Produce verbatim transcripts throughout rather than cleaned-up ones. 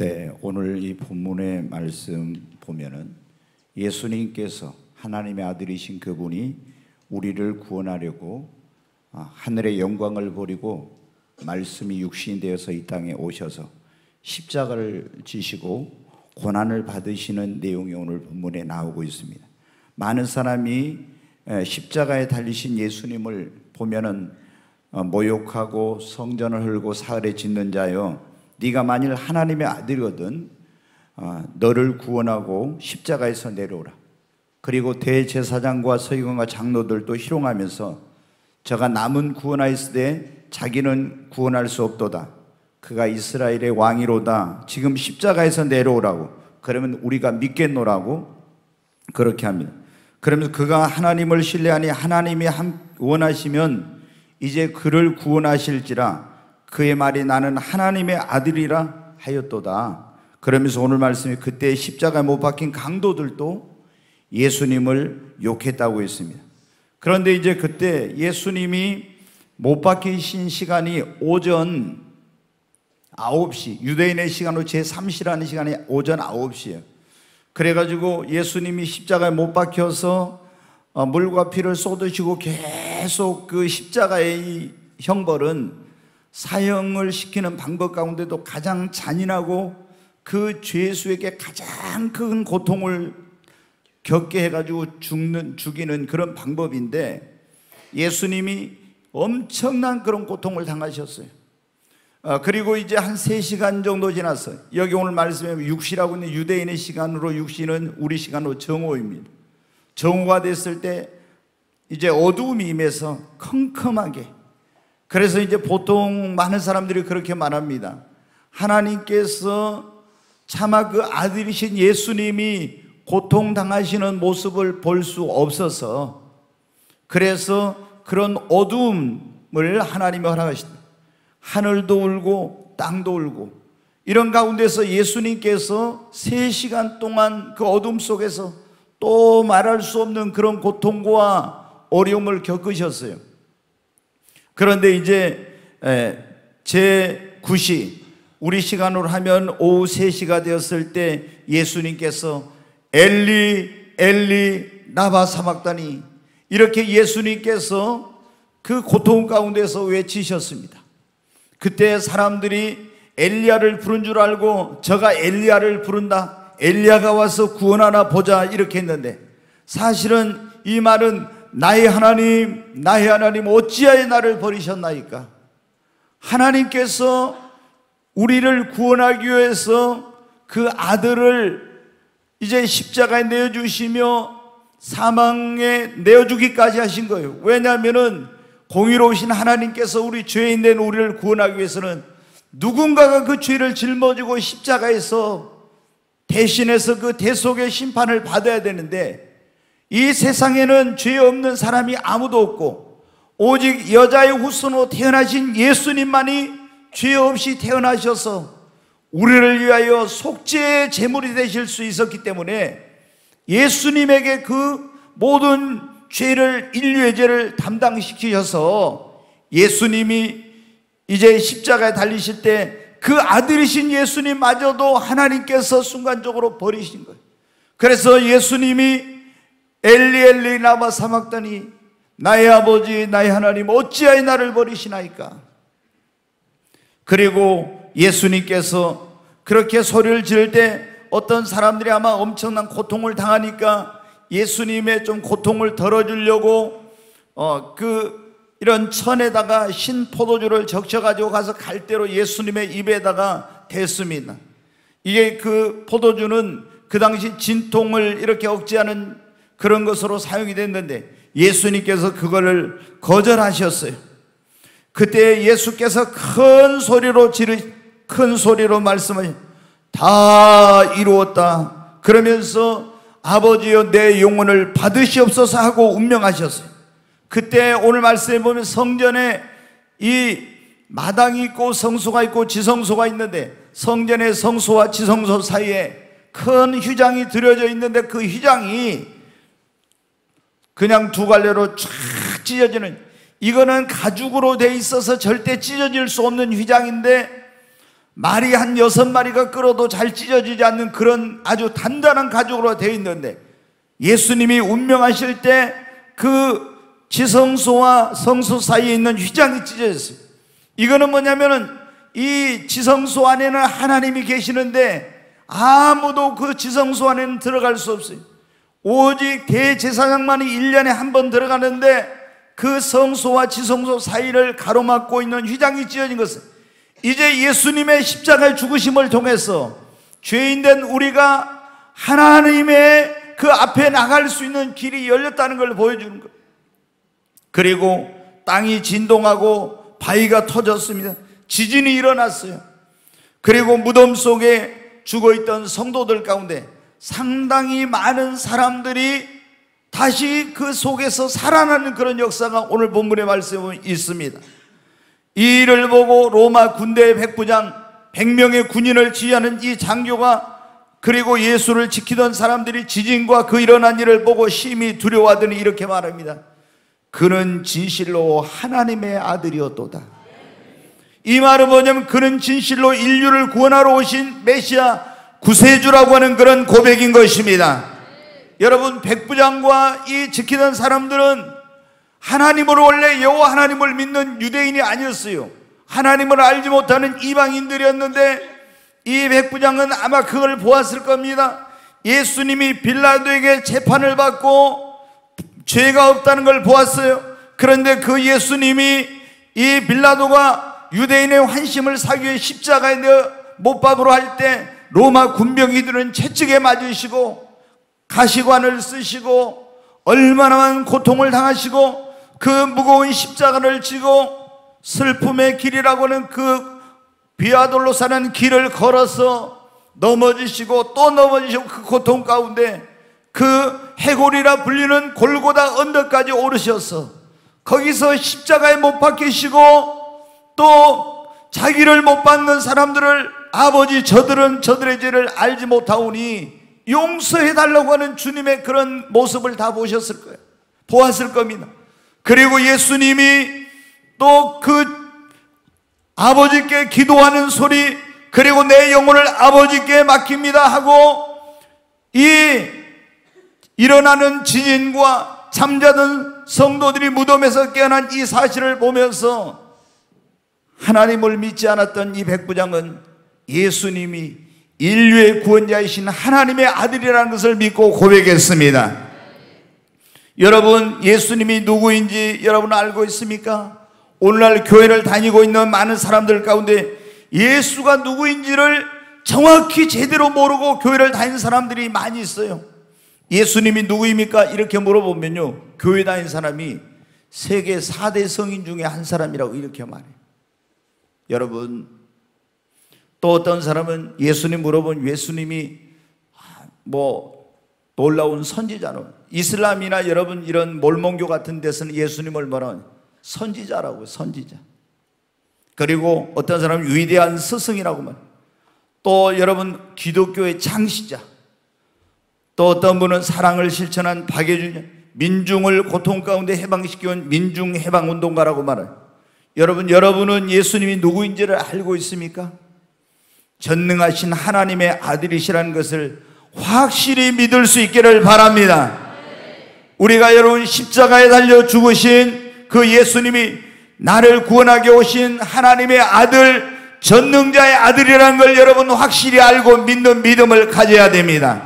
네, 오늘 이 본문의 말씀 보면은 예수님께서 하나님의 아들이신 그분이 우리를 구원하려고 하늘의 영광을 버리고 말씀이 육신이 되어서 이 땅에 오셔서 십자가를 지시고 고난을 받으시는 내용이 오늘 본문에 나오고 있습니다. 많은 사람이 십자가에 달리신 예수님을 보면은 모욕하고 성전을 헐고 사흘에 짓는 자여, 네가 만일 하나님의 아들이거든 너를 구원하고 십자가에서 내려오라. 그리고 대제사장과 서기관과 장로들도 희롱하면서 저가 남은 구원하였으되 자기는 구원할 수 없도다. 그가 이스라엘의 왕이로다. 지금 십자가에서 내려오라고. 그러면 우리가 믿겠노라고 그렇게 합니다. 그러면서 그가 하나님을 신뢰하니 하나님이 원하시면 이제 그를 구원하실지라. 그의 말이 나는 하나님의 아들이라 하였도다. 그러면서 오늘 말씀이 그때 십자가에 못 박힌 강도들도 예수님을 욕했다고 했습니다. 그런데 이제 그때 예수님이 못 박히신 시간이 오전 아홉 시, 유대인의 시간으로 제삼 시라는 시간이 오전 아홉 시예요. 그래가지고 예수님이 십자가에 못 박혀서 물과 피를 쏟으시고 계속 그 십자가의 이 형벌은 사형을 시키는 방법 가운데도 가장 잔인하고 그 죄수에게 가장 큰 고통을 겪게 해가지고 죽는, 죽이는 그런 방법인데, 예수님이 엄청난 그런 고통을 당하셨어요. 어, 그리고 이제 한 세 시간 정도 지났어요. 여기 오늘 말씀에 육 시라고 있는 유대인의 시간으로 육 시는 우리 시간으로 정오입니다. 정오가 됐을 때 이제 어두움이 임해서 컴컴하게, 그래서 이제 보통 많은 사람들이 그렇게 말합니다. 하나님께서 차마 그 아들이신 예수님이 고통당하시는 모습을 볼 수 없어서 그래서 그런 어두움을 하나님이 허락하신다. 하늘도 울고 땅도 울고 이런 가운데서 예수님께서 세 시간 동안 그 어둠 속에서 또 말할 수 없는 그런 고통과 어려움을 겪으셨어요. 그런데 이제 제구 시, 우리 시간으로 하면 오후 세 시가 되었을 때 예수님께서 엘리 엘리 라마 사박다니 이렇게 예수님께서 그 고통 가운데서 외치셨습니다. 그때 사람들이 엘리야를 부른 줄 알고 저가 엘리야를 부른다, 엘리야가 와서 구원하나 보자 이렇게 했는데, 사실은 이 말은 나의 하나님 나의 하나님 어찌하여 나를 버리셨나이까. 하나님께서 우리를 구원하기 위해서 그 아들을 이제 십자가에 내어주시며 사망에 내어주기까지 하신 거예요. 왜냐하면 공의로우신 하나님께서 우리 죄인 된 우리를 구원하기 위해서는 누군가가 그 죄를 짊어지고 십자가에서 대신해서 그 대속의 심판을 받아야 되는데, 이 세상에는 죄 없는 사람이 아무도 없고 오직 여자의 후손으로 태어나신 예수님만이 죄 없이 태어나셔서 우리를 위하여 속죄의 제물이 되실 수 있었기 때문에 예수님에게 그 모든 죄를, 인류의 죄를 담당시키셔서 예수님이 이제 십자가에 달리실 때 그 아들이신 예수님마저도 하나님께서 순간적으로 버리신 거예요. 그래서 예수님이 엘리 엘리 라마 사박다니 나의 아버지 나의 하나님 어찌하여 나를 버리시나이까. 그리고 예수님께서 그렇게 소리를 지를 때 어떤 사람들이 아마 엄청난 고통을 당하니까 예수님의 좀 고통을 덜어주려고 어, 그 이런 천에다가 신 포도주를 적셔가지고 가서 갈대로 예수님의 입에다가 댔습니다. 이게 그 포도주는 그 당시 진통을 이렇게 억제하는 그런 것으로 사용이 됐는데 예수님께서 그거를 거절하셨어요. 그때 예수께서 큰 소리로 지르 큰 소리로 말씀을 다 이루었다 그러면서 아버지여 내 영혼을 받으시옵소서 하고 운명하셨어요. 그때 오늘 말씀에 보면 성전에 이 마당이 있고 성소가 있고 지성소가 있는데, 성전의 성소와 지성소 사이에 큰 휘장이 들여져 있는데 그 휘장이 그냥 두 갈래로 쫙 찢어지는, 이거는 가죽으로 돼 있어서 절대 찢어질 수 없는 휘장인데 말이 한 여섯 마리가 끌어도 잘 찢어지지 않는 그런 아주 단단한 가죽으로 되어 있는데, 예수님이 운명하실 때 그 지성소와 성소 사이에 있는 휘장이 찢어졌어요. 이거는 뭐냐면은 이 지성소 안에는 하나님이 계시는데 아무도 그 지성소 안에는 들어갈 수 없어요. 오직 대제사장만이 일 년에 한 번 들어가는데 그 성소와 지성소 사이를 가로막고 있는 휘장이 찢어진 것은 이제 예수님의 십자가의 죽으심을 통해서 죄인된 우리가 하나님의 그 앞에 나갈 수 있는 길이 열렸다는 걸 보여주는 거예요. 그리고 땅이 진동하고 바위가 터졌습니다. 지진이 일어났어요. 그리고 무덤 속에 죽어있던 성도들 가운데 상당히 많은 사람들이 다시 그 속에서 살아나는 그런 역사가 오늘 본문의 말씀에 있습니다. 이 일을 보고 로마 군대의 백부장 백 명의 군인을 지휘하는 이 장교가, 그리고 예수를 지키던 사람들이 지진과 그 일어난 일을 보고 심히 두려워하더니 이렇게 말합니다. 그는 진실로 하나님의 아들이었도다. 이 말은 뭐냐면 그는 진실로 인류를 구원하러 오신 메시아 구세주라고 하는 그런 고백인 것입니다. 여러분, 백부장과 이 지키던 사람들은 하나님을 원래 여호와 하나님을 믿는 유대인이 아니었어요. 하나님을 알지 못하는 이방인들이었는데 이 백부장은 아마 그걸 보았을 겁니다. 예수님이 빌라도에게 재판을 받고 죄가 없다는 걸 보았어요. 그런데 그 예수님이 이 빌라도가 유대인의 환심을 사기 위해 십자가에 못 박으러 할 때 로마 군병이들은 채찍에 맞으시고 가시관을 쓰시고 얼마나 많은 고통을 당하시고 그 무거운 십자가를 지고 슬픔의 길이라고 하는 그 비아돌로 사는 길을 걸어서 넘어지시고 또 넘어지시고 그 고통 가운데 그 해골이라 불리는 골고다 언덕까지 오르셔서 거기서 십자가에 못 박히시고 또 자기를 못 받는 사람들을 아버지 저들은 저들의 죄를 알지 못하오니 용서해달라고 하는 주님의 그런 모습을 다 보셨을 거예요. 보았을 겁니다. 그리고 예수님이 또 그 아버지께 기도하는 소리, 그리고 내 영혼을 아버지께 맡깁니다 하고 이 일어나는 지진과 잠자던 성도들이 무덤에서 깨어난 이 사실을 보면서 하나님을 믿지 않았던 이 백부장은 예수님이 인류의 구원자이신 하나님의 아들이라는 것을 믿고 고백했습니다. 여러분, 예수님이 누구인지 여러분 알고 있습니까? 오늘날 교회를 다니고 있는 많은 사람들 가운데 예수가 누구인지를 정확히 제대로 모르고 교회를 다니는 사람들이 많이 있어요. 예수님이 누구입니까? 이렇게 물어보면요, 교회 다니는 사람이 세계 사 대 성인 중에 한 사람이라고 이렇게 말해요. 여러분, 또 어떤 사람은 예수님 물어보면 예수님이 뭐 놀라운 선지자로, 이슬람이나 여러분 이런 몰몬교 같은 데서는 예수님을 뭐라고 선지자라고, 선지자. 그리고 어떤 사람은 위대한 스승이라고 말해요. 또 여러분 기독교의 창시자, 또 어떤 분은 사랑을 실천한 박해주자, 민중을 고통 가운데 해방시켜온 민중해방운동가라고 말해요. 여러분, 여러분은 예수님이 누구인지를 알고 있습니까? 전능하신 하나님의 아들이시라는 것을 확실히 믿을 수 있기를 바랍니다. 우리가 여러분 십자가에 달려 죽으신 그 예수님이 나를 구원하게 오신 하나님의 아들, 전능자의 아들이라는 걸 여러분 확실히 알고 믿는 믿음을 가져야 됩니다.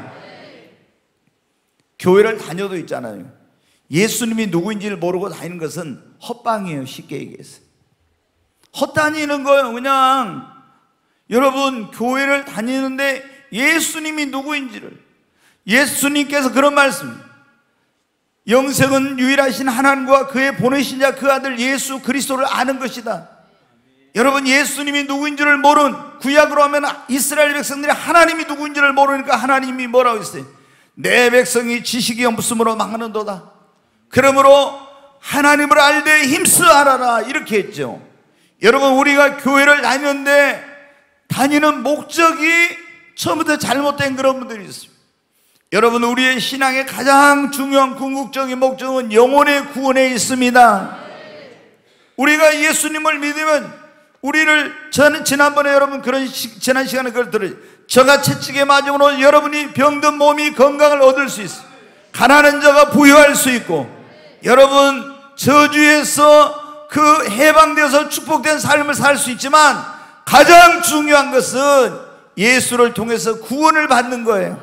교회를 다녀도 있잖아요. 예수님이 누구인지를 모르고 다니는 것은 헛방이에요. 쉽게 얘기해서 헛다니는 거예요. 그냥 여러분 교회를 다니는데 예수님이 누구인지를, 예수님께서 그런 말씀, 영생은 유일하신 하나님과 그의 보내신 자 그 아들 예수 그리스도를 아는 것이다. 여러분, 예수님이 누구인지를 모르는, 구약으로 하면 이스라엘 백성들이 하나님이 누구인지를 모르니까 하나님이 뭐라고 했어요? 내 백성이 지식이 없음으로 망하는도다. 그러므로 하나님을 알되 힘쓰하라, 이렇게 했죠. 여러분, 우리가 교회를 다니는데 다니는 목적이 처음부터 잘못된 그런 분들이 있어요. 여러분, 우리의 신앙의 가장 중요한 궁극적인 목적은 영혼의 구원에 있습니다. 우리가 예수님을 믿으면 우리를, 저는 지난번에 여러분 그런 시, 지난 시간에 그걸 들어요. 저가 채찍에 맞음으로 여러분이 병든 몸이 건강을 얻을 수 있어요. 가난한 자가 부유할 수 있고, 여러분 저주에서 그 해방되어서 축복된 삶을 살 수 있지만, 가장 중요한 것은 예수를 통해서 구원을 받는 거예요.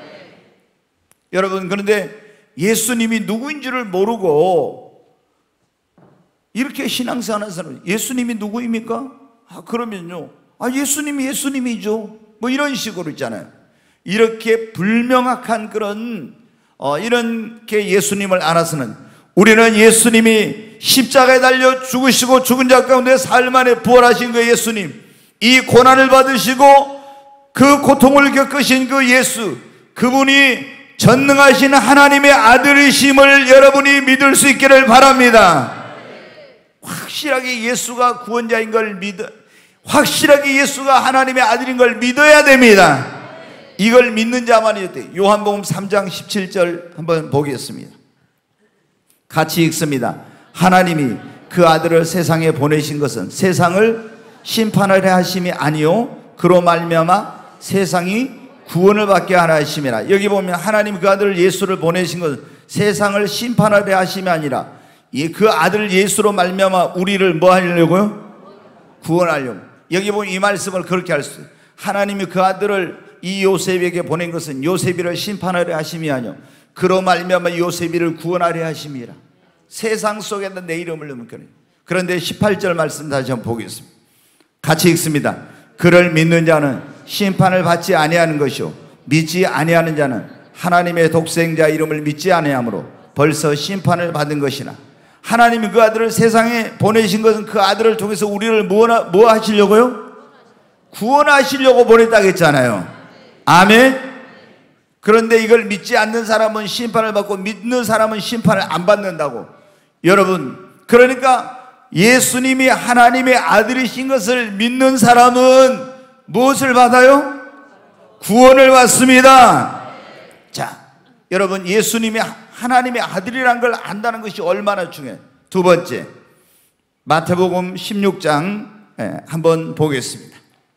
여러분, 그런데 예수님이 누구인지를 모르고 이렇게 신앙생활하는 사람, 예수님이 누구입니까? 아, 그러면요, 아, 예수님이 예수님이죠, 뭐 이런 식으로 있잖아요. 이렇게 불명확한 그런 어, 이렇게 예수님을 알아서는, 우리는 예수님이 십자가에 달려 죽으시고 죽은 자 가운데 사흘 만에 부활하신 그 예수님, 이 고난을 받으시고 그 고통을 겪으신 그 예수, 그분이 전능하신 하나님의 아들이심을 여러분이 믿을 수 있기를 바랍니다. 확실하게 예수가 구원자인 걸 믿어, 확실하게 예수가 하나님의 아들인 걸 믿어야 됩니다. 이걸 믿는 자만이 돼. 요한복음 삼 장 십칠 절 한번 보겠습니다. 같이 읽습니다. 하나님이 그 아들을 세상에 보내신 것은 세상을 심판하려 하심이 아니요 그로 말미암아 세상이 구원을 받게 하려 하심이라. 여기 보면 하나님 그 아들 예수를 보내신 것은 세상을 심판하려 하심이 아니라 그 아들 예수로 말미암아 우리를 뭐 하려고요? 구원하려고. 여기 보면 이 말씀을 그렇게 할 수 있어요. 하나님이 그 아들을 이 요셉에게 보낸 것은 요셉이를 심판하려 하심이 아니요 그로 말미암아 요셉이를 구원하려 하심이라. 세상 속에는 내 이름을 넣으면 그래요. 그런데 십팔 절 말씀 다시 한번 보겠습니다. 같이 읽습니다. 그를 믿는 자는 심판을 받지 아니하는 것이요 믿지 아니하는 자는 하나님의 독생자 이름을 믿지 아니하므로 벌써 심판을 받은 것이나. 하나님이 그 아들을 세상에 보내신 것은 그 아들을 통해서 우리를 뭐, 뭐 하시려고요? 구원하시려고 보냈다고 했잖아요. 아멘. 그런데 이걸 믿지 않는 사람은 심판을 받고 믿는 사람은 심판을 안 받는다고. 여러분, 그러니까 예수님이 하나님의 아들이신 것을 믿는 사람은 무엇을 받아요? 구원을 받습니다. 자, 여러분, 예수님이 하나님의 아들이란 걸 안다는 것이 얼마나 중요해요. 두 번째, 마태복음 십육 장 한번 보겠습니다.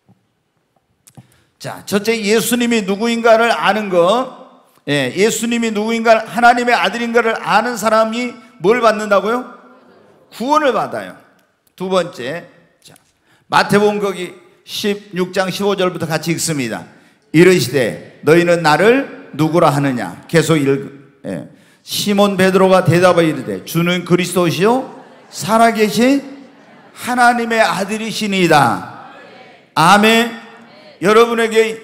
자, 첫째, 예수님이 누구인가를 아는 것, 예, 예수님이 누구인가, 하나님의 아들인가를 아는 사람이 뭘 받는다고요? 구원을 받아요. 두 번째, 자, 마태복음 거기 십육 장 십오 절부터 같이 읽습니다. 이르시되 너희는 나를 누구라 하느냐. 계속 읽. 예. 시몬 베드로가 대답하여 이르되 주는 그리스도시요 살아계신 하나님의 아들이시니이다. 아멘. 여러분에게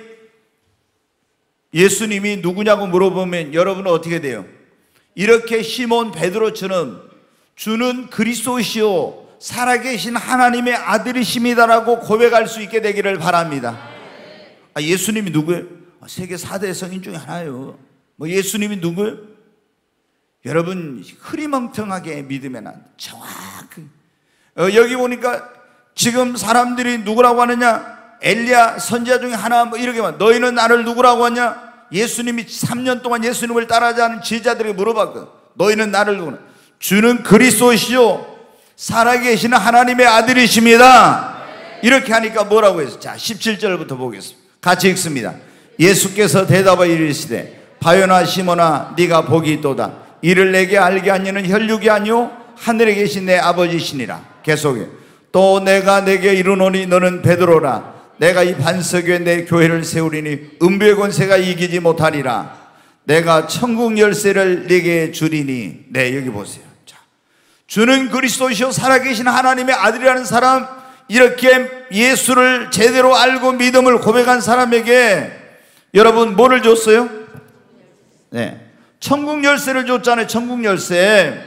예수님이 누구냐고 물어보면 여러분은 어떻게 돼요? 이렇게 시몬 베드로처럼 주는 그리스도시요 살아계신 하나님의 아들이십니다라고 고백할 수 있게 되기를 바랍니다. 아, 예수님이 누구예요? 아, 세계 사 대 성인 중에 하나예요. 뭐 예수님이 누구예요? 여러분, 흐리멍텅하게 믿으면 안 돼. 정확히. 어, 여기 보니까 지금 사람들이 누구라고 하느냐? 엘리야 선지자 중에 하나, 뭐 이렇게 말. 너희는 나를 누구라고 하냐? 예수님이 삼 년 동안 예수님을 따라하지 않은 제자들에게 물어봤거든. 너희는 나를 누구냐? 주는 그리스도시요 살아계시는 하나님의 아들이십니다. 이렇게 하니까 뭐라고 했어요? 자, 십칠 절부터 보겠습니다. 같이 읽습니다. 예수께서 대답하여 이르시되 바요나 시몬아 네가 복이 있도다. 이를 내게 알게 하니는 혈육이 아니요 하늘에 계신 내 아버지시니라. 계속해. 또 내가 내게 이르노니 너는 베드로라. 내가 이 반석 위에 내 교회를 세우리니 음부의 권세가 이기지 못하리라. 내가 천국 열쇠를 네게 주리니. 네, 여기 보세요. 자, 주는 그리스도시요 살아계신 하나님의 아들이라는 사람, 이렇게 예수를 제대로 알고 믿음을 고백한 사람에게 여러분 뭐를 줬어요? 네, 천국 열쇠를 줬잖아요. 천국 열쇠.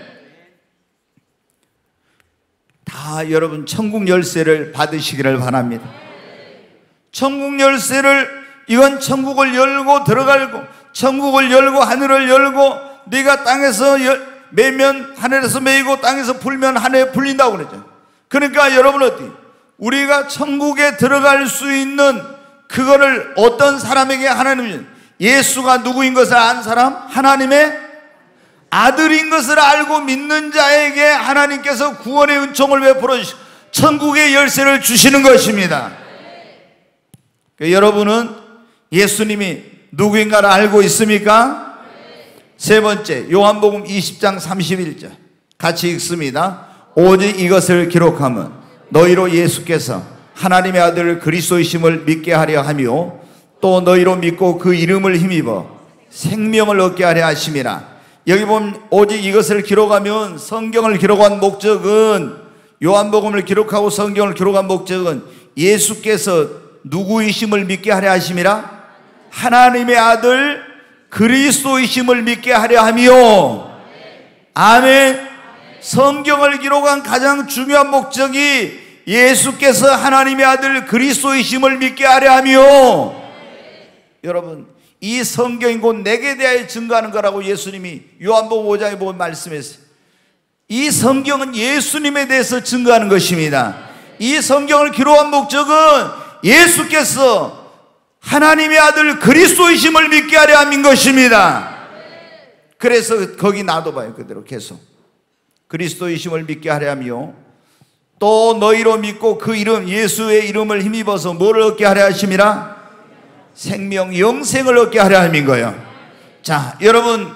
다 여러분 천국 열쇠를 받으시기를 바랍니다. 천국 열쇠를, 이건 천국을 열고 들어가고, 천국을 열고 하늘을 열고, 네가 땅에서 열, 매면 하늘에서 매이고 땅에서 불면 하늘에 불린다고 그랬죠. 그러니까 여러분 어떻게 우리가 천국에 들어갈 수 있는 그거를 어떤 사람에게 하나님이, 예수가 누구인 것을 안 사람, 하나님의 아들인 것을 알고 믿는 자에게 하나님께서 구원의 은총을 베풀어 주시고 천국의 열쇠를 주시는 것입니다. 그러니까 여러분은 예수님이 누구인가를 알고 있습니까? 세 번째, 요한복음 이십 장 삼십일 절 같이 읽습니다. 오직 이것을 기록하면 너희로 예수께서 하나님의 아들 그리스도이심을 믿게 하려 하며 또 너희로 믿고 그 이름을 힘입어 생명을 얻게 하려 하심이라. 여기 보면 오직 이것을 기록하면, 성경을 기록한 목적은, 요한복음을 기록하고 성경을 기록한 목적은 예수께서 누구이심을 믿게 하려 하심이라, 하나님의 아들 그리스도이심을 믿게 하려 하며. 아멘. 성경을 기록한 가장 중요한 목적이 예수께서 하나님의 아들 그리스도이심을 믿게 하려 하며. 여러분, 이 성경이 곧 내게 대하여 증거하는 거라고 예수님이 요한복음 오 장에 보면 말씀했어요. 이 성경은 예수님에 대해서 증거하는 것입니다. 이 성경을 기록한 목적은 예수께서 하나님의 아들 그리스도이심을 믿게 하려 함인 것입니다. 그래서 거기 놔둬봐요. 그대로 계속 그리스도이심을 믿게 하려 하며 또 너희로 믿고 그 이름 예수의 이름을 힘입어서 뭐를 얻게 하려 하심이라? 생명, 영생을 얻게 하려 함인 거예요. 자, 여러분,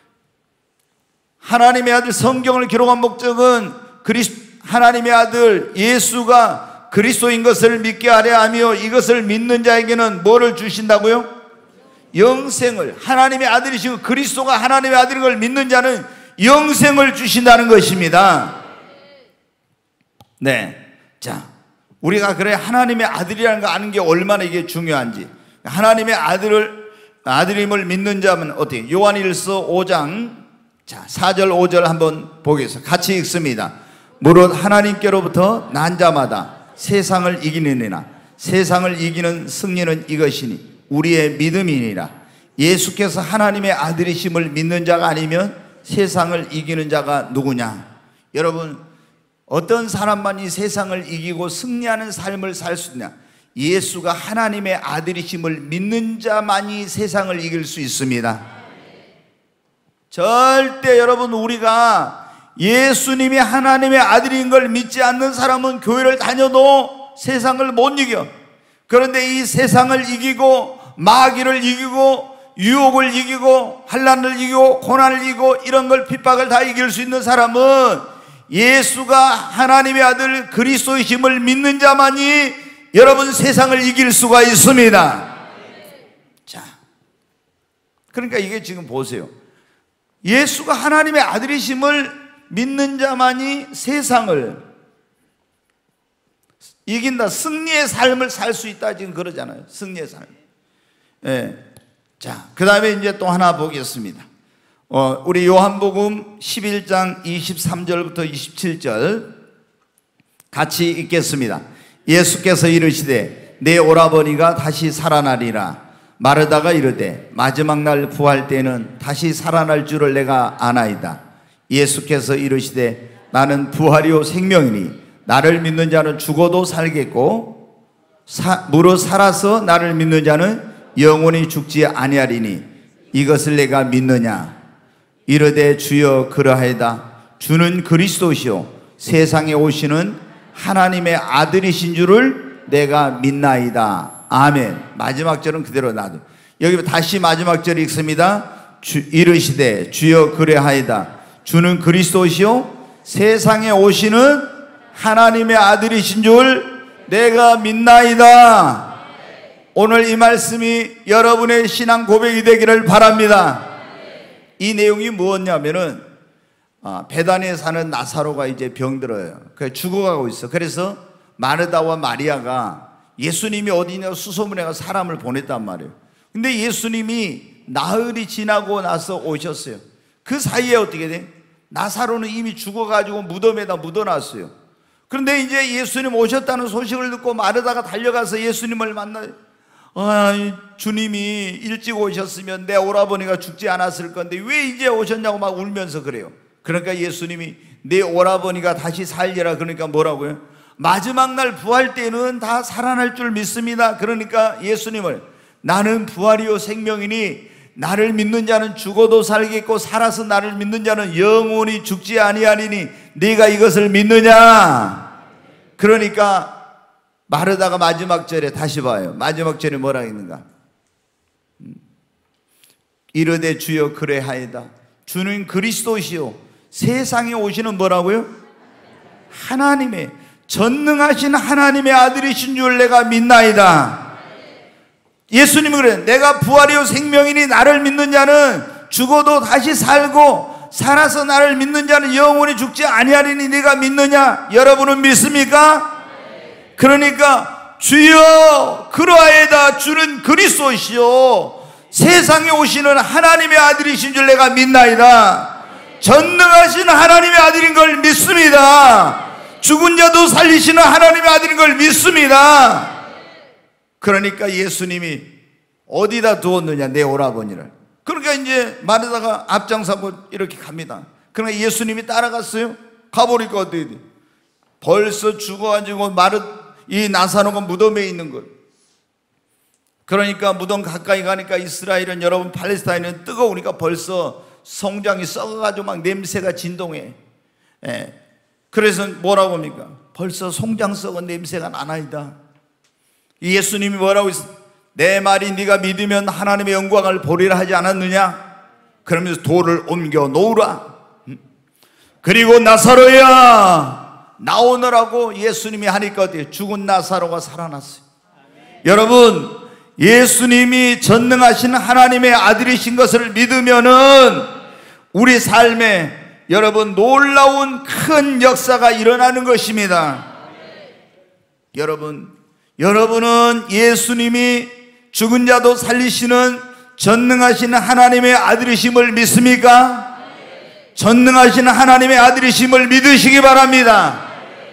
하나님의 아들, 성경을 기록한 목적은 그리스, 하나님의 아들 예수가 그리스도인 것을 믿게 하려 하며 이것을 믿는 자에게는 뭐를 주신다고요? 영생을. 하나님의 아들이시고 그리스도가 하나님의 아들인 걸 믿는 자는 영생을 주신다는 것입니다. 네. 자, 우리가 그래 하나님의 아들이라는 거 아는 게 얼마나 이게 중요한지. 하나님의 아들을, 아들임을 믿는 자면 어떻게? 요한일서 오 장, 자, 사 절 오 절 한번 보겠습니다. 같이 읽습니다. 무릇 하나님께로부터 난 자마다 세상을 이기느니라. 세상을 이기는 승리는 이것이니 우리의 믿음이니라. 예수께서 하나님의 아들이심을 믿는 자가 아니면 세상을 이기는 자가 누구냐? 여러분, 어떤 사람만이 세상을 이기고 승리하는 삶을 살 수 있냐? 예수가 하나님의 아들이심을 믿는 자만이 세상을 이길 수 있습니다. 절대 여러분, 우리가 예수님이 하나님의 아들인 걸 믿지 않는 사람은 교회를 다녀도 세상을 못 이겨. 그런데 이 세상을 이기고 마귀를 이기고 유혹을 이기고 환난을 이기고 고난을 이기고 이런 걸 핍박을 다 이길 수 있는 사람은 예수가 하나님의 아들 그리스도이심을 믿는 자만이 여러분 세상을 이길 수가 있습니다. 자, 그러니까 이게 지금 보세요. 예수가 하나님의 아들이심을 믿는 자만이 세상을 이긴다. 승리의 삶을 살 수 있다. 지금 그러잖아요. 승리의 삶. 예. 자, 그 다음에 이제 또 하나 보겠습니다. 어, 우리 요한복음 십일 장 이십삼 절부터 이십칠 절 같이 읽겠습니다. 예수께서 이르시되 내 오라버니가 다시 살아나리라. 마르다가 이르되 마지막 날 부활 때는 다시 살아날 줄을 내가 아나이다. 예수께서 이르시되 나는 부활이요 생명이니 나를 믿는 자는 죽어도 살겠고 사, 무릇 살아서 나를 믿는 자는 영원히 죽지 아니하리니 이것을 내가 믿느냐? 이르되 주여 그러하이다. 주는 그리스도시요 세상에 오시는 하나님의 아들이신 줄을 내가 믿나이다. 아멘. 마지막 절은 그대로 놔둬. 여기 다시 마지막 절 읽습니다. 주, 이르시되 주여 그러하이다. 주는 그리스도시요 세상에 오시는 하나님의 아들이신 줄 내가 믿나이다. 오늘 이 말씀이 여러분의 신앙 고백이 되기를 바랍니다. 이 내용이 무엇냐면은 아, 베다니에 사는 나사로가 이제 병들어요. 그 죽어가고 있어. 그래서 마르다와 마리아가 예수님이 어디냐 수소문해가 사람을 보냈단 말이에요. 근데 예수님이 나흘이 지나고 나서 오셨어요. 그 사이에 어떻게 돼? 나사로는 이미 죽어가지고 무덤에다 묻어놨어요. 그런데 이제 예수님 오셨다는 소식을 듣고 마르다가 달려가서 예수님을 만나요. 아, 주님이 일찍 오셨으면 내 오라버니가 죽지 않았을 건데 왜 이제 오셨냐고 막 울면서 그래요. 그러니까 예수님이 내 오라버니가 다시 살리라. 그러니까 뭐라고요? 마지막 날 부활 때는 다 살아날 줄 믿습니다. 그러니까 예수님을 나는 부활이요 생명이니 나를 믿는 자는 죽어도 살겠고 살아서 나를 믿는 자는 영원히 죽지 아니하리니 네가 이것을 믿느냐? 그러니까 마르다가 마지막 절에 다시 봐요. 마지막 절에 뭐라 했는가? 이르되 주여 그래하이다. 주는 그리스도시요 세상에 오시는 뭐라고요? 하나님의 전능하신 하나님의 아들이신 줄 내가 믿나이다. 예수님은 그래요. 내가 부활이요 생명이니 나를 믿는 자는 죽어도 다시 살고 살아서 나를 믿는 자는 영원히 죽지 아니하리니 네가 믿느냐? 여러분은 믿습니까? 그러니까 주여 그러하이다. 주는 그리스도시요 세상에 오시는 하나님의 아들이신 줄 내가 믿나이다. 전능하신 하나님의 아들인 걸 믿습니다. 죽은 자도 살리시는 하나님의 아들인 걸 믿습니다. 그러니까 예수님이 어디다 두었느냐? 내 오라버니를. 그러니까 이제 마르다가 앞장서고 이렇게 갑니다. 그러니까 예수님이 따라갔어요. 가보니까 어떻게 돼? 벌써 죽어가지고 마르 이 나사로가 무덤에 있는 걸. 그러니까 무덤 가까이 가니까 이스라엘은, 여러분 팔레스타인은 뜨거우니까 벌써 성장이 썩어가지고 막 냄새가 진동해. 예. 그래서 뭐라고 합니까? 벌써 송장 썩은 냄새가 나나이다. 예수님이 뭐라고 했어? 내 말이 네가 믿으면 하나님의 영광을 보리라 하지 않았느냐? 그러면서 돌을 옮겨 놓으라. 그리고 나사로야 나오너라고 예수님이 하니까 어때요? 죽은 나사로가 살아났어요. 아멘. 여러분 예수님이 전능하신 하나님의 아들이신 것을 믿으면은 우리 삶에 여러분 놀라운 큰 역사가 일어나는 것입니다. 여러분, 여러분은 예수님이 죽은 자도 살리시는 전능하신 하나님의 아들이심을 믿습니까? 전능하신 하나님의 아들이심을 믿으시기 바랍니다.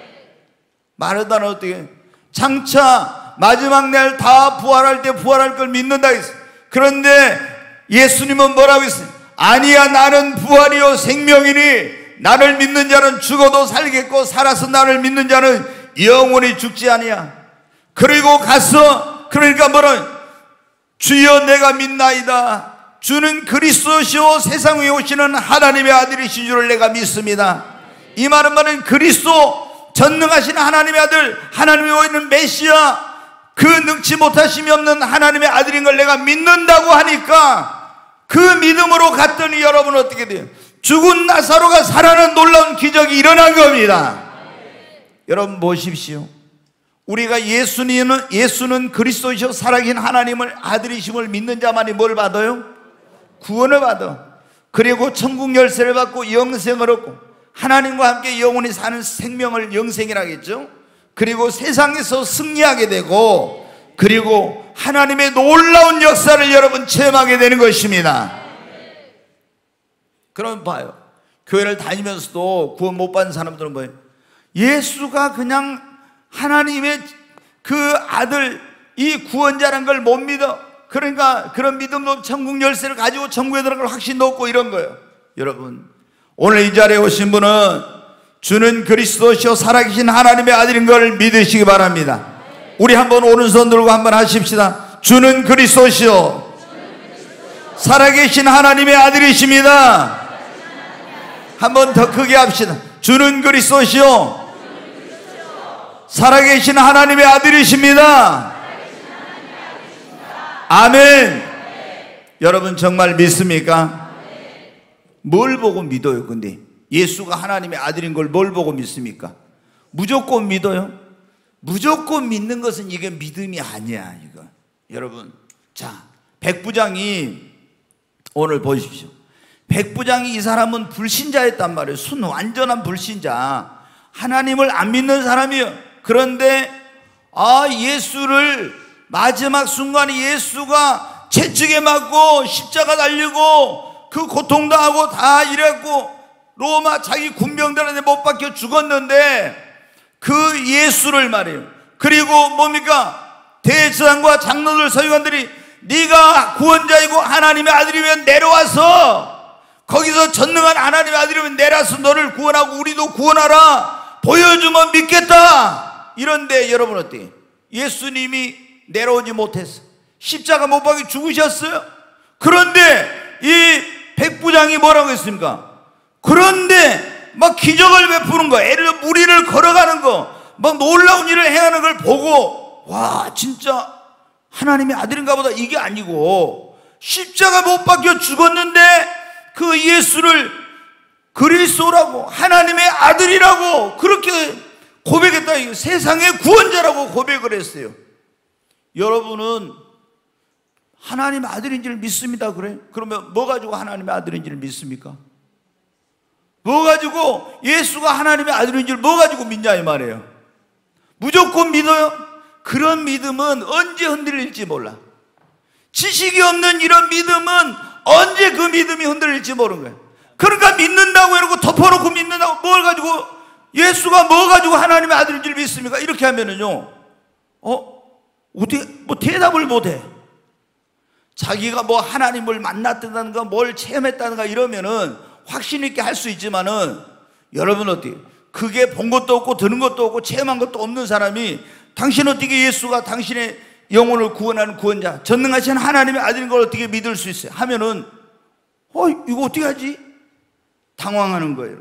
마르다는 어떻게? 장차 마지막 날 다 부활할 때 부활할 걸 믿는다 했어요. 그런데 예수님은 뭐라고 했어요? 아니야, 나는 부활이요 생명이니 나를 믿는 자는 죽어도 살겠고 살아서 나를 믿는 자는 영원히 죽지 아니야. 그리고 가서 그러니까 뭐라? 주여 내가 믿나이다. 주는 그리스도시요 세상에 오시는 하나님의 아들이신 줄을 내가 믿습니다. 이 말은 말은 그리스도 전능하신 하나님의 아들, 하나님이 오시는 메시아, 그 능치 못하심이 없는 하나님의 아들인 걸 내가 믿는다고 하니까 그 믿음으로 갔더니 여러분 어떻게 돼요? 죽은 나사로가 살아나는 놀라운 기적이 일어난 겁니다. 여러분 보십시오. 우리가 예수님은, 예수는 그리스도이시오 살아계신 하나님을 아들이심을 믿는 자만이 뭘 받아요? 구원을 받아. 그리고 천국 열쇠를 받고 영생을 얻고 하나님과 함께 영원히 사는 생명을 영생이라고 했죠. 그리고 세상에서 승리하게 되고 그리고 하나님의 놀라운 역사를 여러분 체험하게 되는 것입니다. 그럼 봐요. 교회를 다니면서도 구원 못 받은 사람들은 뭐예요? 예수가 그냥 하나님의 그 아들, 이 구원자라는 걸 못 믿어. 그러니까 그런 믿음도 천국 열쇠를 가지고 천국에 들어갈 확신도 없고 이런 거예요. 여러분 오늘 이 자리에 오신 분은 주는 그리스도시요 살아계신 하나님의 아들인 걸 믿으시기 바랍니다. 우리 한번 오른손 들고 한번 하십시다. 주는 그리스도시요 살아계신 하나님의 아들이십니다. 한번 더 크게 합시다. 주는 그리스도시요 살아계신 하나님의 아들이십니다. 아멘. 여러분 정말 믿습니까? 뭘 보고 믿어요? 근데 예수가 하나님의 아들인 걸 뭘 보고 믿습니까? 무조건 믿어요? 무조건 믿는 것은 이게 믿음이 아니야. 이거 여러분, 자 백부장이 오늘 보십시오. 백부장이 이 사람은 불신자였단 말이에요. 순 완전한 불신자, 하나님을 안 믿는 사람이에요. 그런데 아 예수를 마지막 순간에 예수가 채찍에 맞고 십자가 달리고 그 고통당하고 다 이랬고 로마 자기 군병들한테 못 박혀 죽었는데 그 예수를 말이에요. 그리고 뭡니까? 대제사장과 장로들 서기관들이 네가 구원자이고 하나님의 아들이면 내려와서 거기서 전능한 하나님의 아들이면 내려와서 너를 구원하고 우리도 구원하라 보여주면 믿겠다. 이런데 여러분 어때요? 예수님이 내려오지 못했어. 십자가 못 박혀 죽으셨어요. 그런데 이 백부장이 뭐라고 했습니까? 그런데 막 기적을 베푸는 거, 애를 무리를 걸어가는 거, 막 놀라운 일을 행하는 걸 보고 와 진짜 하나님의 아들인가 보다 이게 아니고 십자가 못 박혀 죽었는데 그 예수를 그리스도라고 하나님의 아들이라고 그렇게 고백했다. 세상의 구원자라고 고백을 했어요. 여러분은 하나님의 아들인 줄 믿습니다. 그래? 그러면 뭐 가지고 하나님의 아들인 줄 믿습니까? 뭐 가지고 예수가 하나님의 아들인 줄 뭐 가지고 믿냐 이 말이에요. 무조건 믿어요? 그런 믿음은 언제 흔들릴지 몰라. 지식이 없는 이런 믿음은 언제 그 믿음이 흔들릴지 모르는 거예요. 그러니까 믿는다고 이러고 덮어놓고 믿는다고 뭘 가지고 예수가 뭐 가지고 하나님의 아들인 줄 믿습니까? 이렇게 하면은요 어? 어떻게 뭐 대답을 못해. 자기가 뭐 하나님을 만났다든가 뭘 체험했다든가 이러면은 확신 있게 할 수 있지만은 여러분 어떻게 그게 본 것도 없고 들은 것도 없고 체험한 것도 없는 사람이 당신 어떻게 예수가 당신의 영혼을 구원하는 구원자 전능하신 하나님의 아들인 걸 어떻게 믿을 수 있어요? 하면은 어 이거 어떻게 하지? 당황하는 거예요.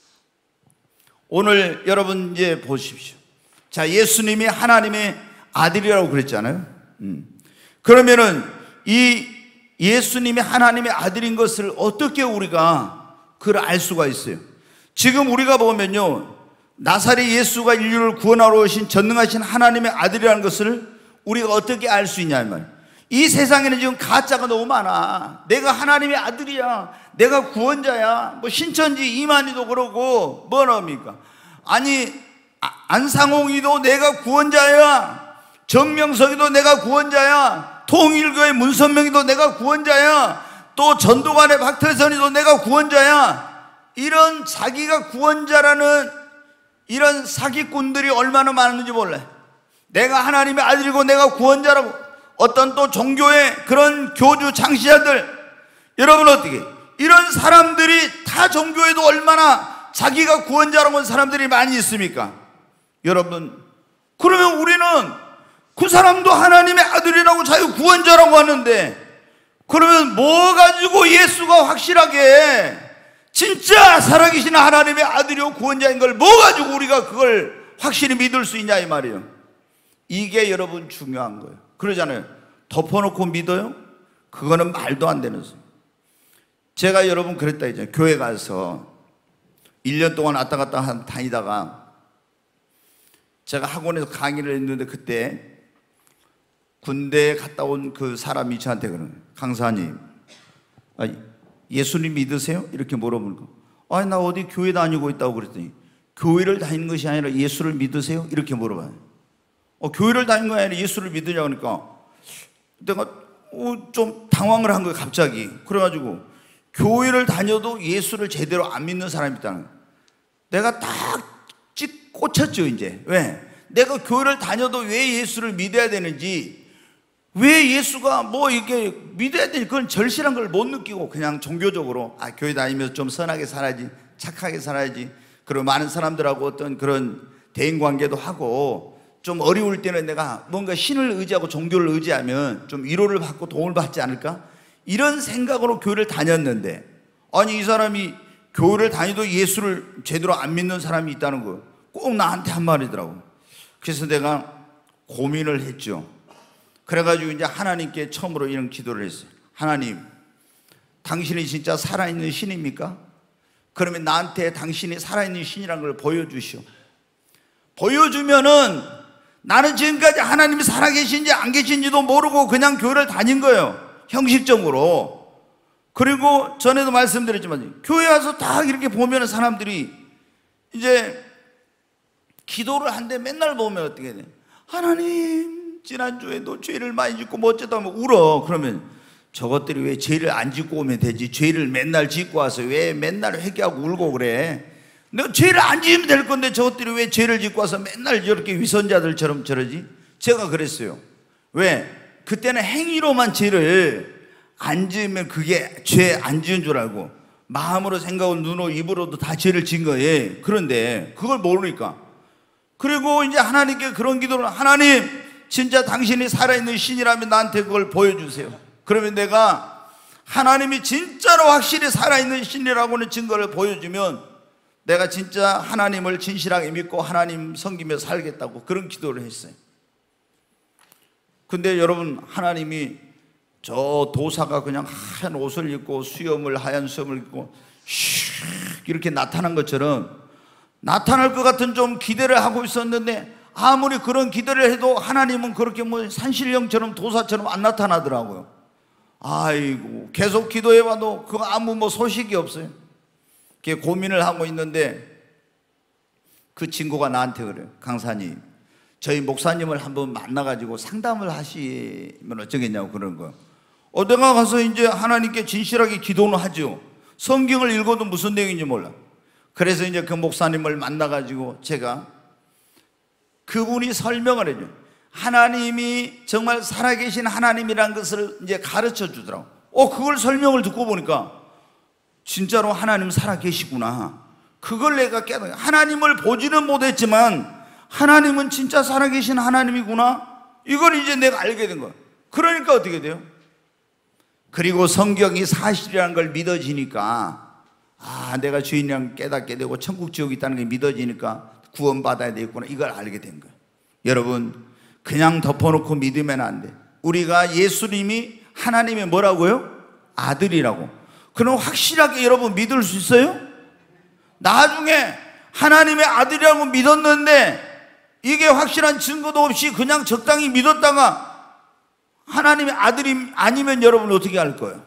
오늘 여러분 이제 보십시오. 자, 예수님이 하나님의 아들이라고 그랬잖아요. 음. 그러면은 이 예수님이 하나님의 아들인 것을 어떻게 우리가 그걸 알 수가 있어요? 지금 우리가 보면요 나사렛 예수가 인류를 구원하러 오신 전능하신 하나님의 아들이라는 것을 우리가 어떻게 알 수 있냐 이 말이에요. 이 세상에는 지금 가짜가 너무 많아. 내가 하나님의 아들이야, 내가 구원자야. 뭐 신천지 이만희도 그러고 뭐랍니까? 아니 안상홍이도 내가 구원자야, 정명석이도 내가 구원자야, 통일교의 문선명이도 내가 구원자야, 또 전도관의 박태선이도 내가 구원자야. 이런 자기가 구원자라는 이런 사기꾼들이 얼마나 많은지 몰라요. 내가 하나님의 아들이고 내가 구원자라고. 어떤 또 종교의 그런 교주 창시자들, 여러분 어떻게 이런 사람들이 타 종교에도 얼마나 자기가 구원자라고 하는 사람들이 많이 있습니까? 여러분 그러면 우리는 그 사람도 하나님의 아들이라고 자기 구원자라고 하는데 그러면 뭐 가지고 예수가 확실하게 진짜 살아계신 하나님의 아들이요 구원자인 걸 뭐 가지고 우리가 그걸 확실히 믿을 수 있냐 이 말이에요. 이게 여러분 중요한 거예요. 그러잖아요. 덮어놓고 믿어요? 그거는 말도 안 되는 소리. 제가 여러분 그랬다 이제 교회 가서 일 년 동안 왔다 갔다 다니다가 제가 학원에서 강의를 했는데 그때 군대에 갔다 온 그 사람이 저한테 그러는 거예요. 강사님, 예수님 믿으세요? 이렇게 물어보니까 아니 나 어디 교회 다니고 있다고 그랬더니 교회를 다니는 것이 아니라 예수를 믿으세요? 이렇게 물어봐요. 어, 교회를 다니는 거 아니라 예수를 믿으냐 그러니까 내가 어, 좀 당황을 한 거예요 갑자기. 그래가지고 교회를 다녀도 예수를 제대로 안 믿는 사람이 있다는 거예요. 내가 딱 찍 꽂혔죠 이제. 왜? 내가 교회를 다녀도 왜 예수를 믿어야 되는지, 왜 예수가 뭐 이렇게 믿어야 되는지 그건 절실한 걸 못 느끼고 그냥 종교적으로 아 교회 다니면서 좀 선하게 살아야지, 착하게 살아야지, 그리고 많은 사람들하고 어떤 그런 대인관계도 하고 좀 어려울 때는 내가 뭔가 신을 의지하고 종교를 의지하면 좀 위로를 받고 도움을 받지 않을까? 이런 생각으로 교회를 다녔는데 아니 이 사람이 교회를 다니도 예수를 제대로 안 믿는 사람이 있다는 거 꼭 나한테 한 말이더라고. 그래서 내가 고민을 했죠. 그래가지고 이제 하나님께 처음으로 이런 기도를 했어요. 하나님, 당신이 진짜 살아있는 신입니까? 그러면 나한테 당신이 살아있는 신이라는 걸 보여주시오. 보여주면은 나는 지금까지 하나님이 살아계신지 안 계신지도 모르고 그냥 교회를 다닌 거예요. 형식적으로. 그리고 전에도 말씀드렸지만 교회 와서 다 이렇게 보면 사람들이 이제 기도를 한데 맨날 보면 어떻게 돼? 하나님 지난주에도 죄를 많이 짓고 뭐 어쩌다 하면 울어. 그러면 저것들이 왜 죄를 안 짓고 오면 되지, 죄를 맨날 짓고 와서 왜 맨날 회개하고 울고 그래? 내가 죄를 안 지으면 될 건데 저것들이 왜 죄를 짓고 와서 맨날 저렇게 위선자들처럼 저러지? 제가 그랬어요. 왜? 그때는 행위로만 죄를 안 지으면 그게 죄 안 지은 줄 알고 마음으로 생각으로 눈으로 입으로도 다 죄를 지은 거예요. 그런데 그걸 모르니까. 그리고 이제 하나님께 그런 기도를, 하나님 진짜 당신이 살아있는 신이라면 나한테 그걸 보여주세요. 그러면 내가 하나님이 진짜로 확실히 살아있는 신이라고 하는 증거를 보여주면 내가 진짜 하나님을 진실하게 믿고 하나님 섬기며 살겠다고 그런 기도를 했어요. 근데 여러분, 하나님이 저 도사가 그냥 하얀 옷을 입고 수염을 하얀 수염을 입고 슉 이렇게 나타난 것처럼 나타날 것 같은 좀 기대를 하고 있었는데, 아무리 그런 기대를 해도 하나님은 그렇게 뭐 산신령처럼 도사처럼 안 나타나더라고요. 아이고, 계속 기도해봐도 그 아무 뭐 소식이 없어요. 이렇게 고민을 하고 있는데 그 친구가 나한테 그래요. 강사님, 저희 목사님을 한번 만나가지고 상담을 하시면 어쩌겠냐고 그러는 거예요. 어, 내가 가서 이제 하나님께 진실하게 기도는 하죠. 성경을 읽어도 무슨 내용인지 몰라. 그래서 이제 그 목사님을 만나가지고 제가 그분이 설명을 해줘요. 하나님이 정말 살아계신 하나님이라는 것을 이제 가르쳐 주더라고. 어, 그걸 설명을 듣고 보니까 진짜로 하나님 살아계시구나. 그걸 내가 깨달아요. 하나님을 보지는 못했지만 하나님은 진짜 살아계신 하나님이구나. 이걸 이제 내가 알게 된 거예요. 그러니까 어떻게 돼요? 그리고 성경이 사실이라는 걸 믿어지니까, 아, 내가 주인이랑 깨닫게 되고 천국 지옥이 있다는 게 믿어지니까 구원받아야 되겠구나, 이걸 알게 된 거예요. 여러분, 그냥 덮어놓고 믿으면 안 돼. 우리가 예수님이 하나님의 뭐라고요? 아들이라고. 그럼 확실하게 여러분 믿을 수 있어요? 나중에 하나님의 아들이라고 믿었는데 이게 확실한 증거도 없이 그냥 적당히 믿었다가 하나님의 아들이 아니면 여러분 어떻게 할 거예요?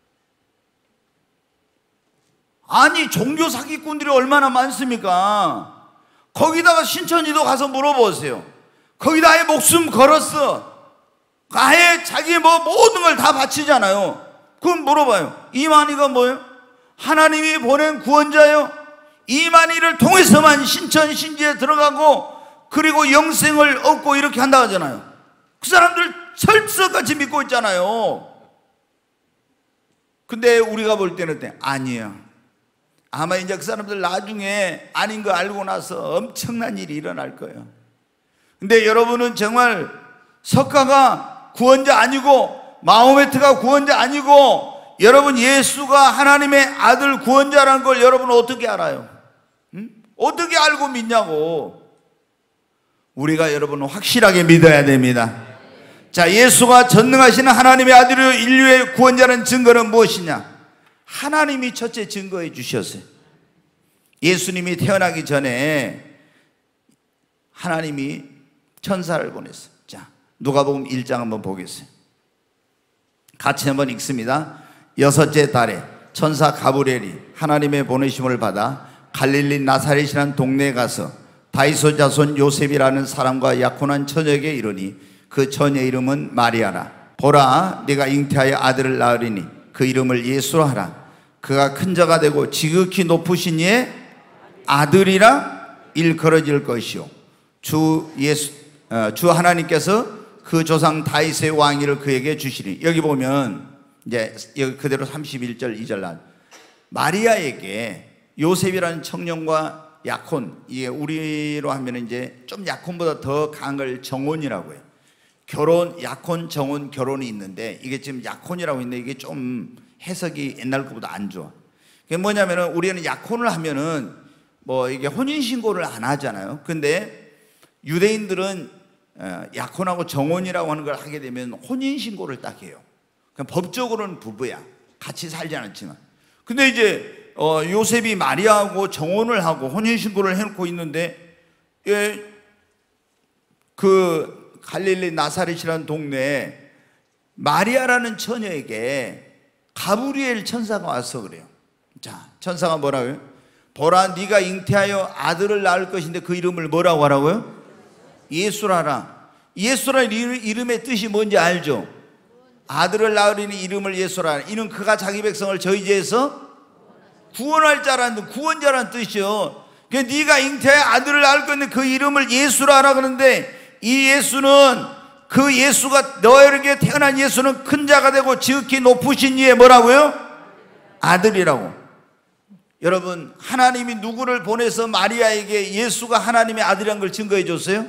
아니, 종교 사기꾼들이 얼마나 많습니까? 거기다가 신천지도 가서 물어보세요. 거기다 아예 목숨 걸었어. 아예 자기 뭐 모든 걸 다 바치잖아요. 그럼 물어봐요. 이만희가 뭐예요? 하나님이 보낸 구원자요. 이만희를 통해서만 신천 신지에 들어가고 그리고 영생을 얻고 이렇게 한다 하잖아요. 그 사람들 철석같이 믿고 있잖아요. 근데 우리가 볼 때는 어때? 아니에요. 아마 이제 그 사람들 나중에 아닌 거 알고 나서 엄청난 일이 일어날 거예요. 근데 여러분은 정말 석가가 구원자 아니고 마호메트가 구원자 아니고 여러분 예수가 하나님의 아들 구원자라는 걸 여러분 어떻게 알아요? 응? 어떻게 알고 믿냐고. 우리가 여러분 확실하게 믿어야 됩니다. 자, 예수가 전능하신 하나님의 아들이요 인류의 구원자라는 증거는 무엇이냐? 하나님이 첫째 증거해 주셨어요. 예수님이 태어나기 전에 하나님이 천사를 보냈어요. 자, 누가복음 일 장 한번 보겠어요. 같이 한번 읽습니다. 여섯째 달에 천사 가브리엘이 하나님의 보내심을 받아 갈릴리 나사렛이라는 동네에 가서 다윗의 자손 요셉이라는 사람과 약혼한 처녀에게 이르니 그 처녀 이름은 마리아라. 보라, 네가 잉태하여 아들을 낳으리니 그 이름을 예수라 하라. 그가 큰 자가 되고 지극히 높으신 이의 아들이라 일컬어질 것이요 주 예수 어, 주 하나님께서 그 조상 다윗의 왕위를 그에게 주시리. 여기 보면 이제 여기 그대로 삼십일 절 이 절 나 마리아에게 요셉이라는 청년과 약혼, 이게 우리로 하면 이제 좀 약혼보다 더 강한 걸 정혼이라고 해요. 결혼, 약혼, 정혼, 결혼이 있는데 이게 지금 약혼이라고 있는데 이게 좀 해석이 옛날 것보다 안 좋아. 그게 뭐냐면은 우리는 약혼을 하면은 뭐 이게 혼인신고를 안 하잖아요. 근데 유대인들은 약혼하고 정혼이라고 하는 걸 하게 되면 혼인신고를 딱 해요. 그러니까 법적으로는 부부야. 같이 살지 않았지만. 근데 이제 어 요셉이 마리아하고 정혼을 하고 혼인신고를 해놓고 있는데 예, 그 갈릴리 나사렛이라는 동네에 마리아라는 처녀에게 가브리엘 천사가 와서 그래요. 자, 천사가 뭐라고요? 보라, 네가 잉태하여 아들을 낳을 것인데 그 이름을 뭐라고 하라고요? 예수라라. 예수라는 이름의 뜻이 뭔지 알죠? 아들을 낳으리니 이름을 예수라라. 이는 그가 자기 백성을 저희 죄에서 구원할 자라는, 구원자라는 뜻이요. 그러니까 네가 잉태하여 아들을 낳을 건데 그 이름을 예수라라 그러는데 이 예수는 그 예수가 너에게 태어난 예수는 큰 자가 되고 지극히 높으신 이의 뭐라고요? 아들이라고. 여러분, 하나님이 누구를 보내서 마리아에게 예수가 하나님의 아들이라는 걸 증거해 줬어요?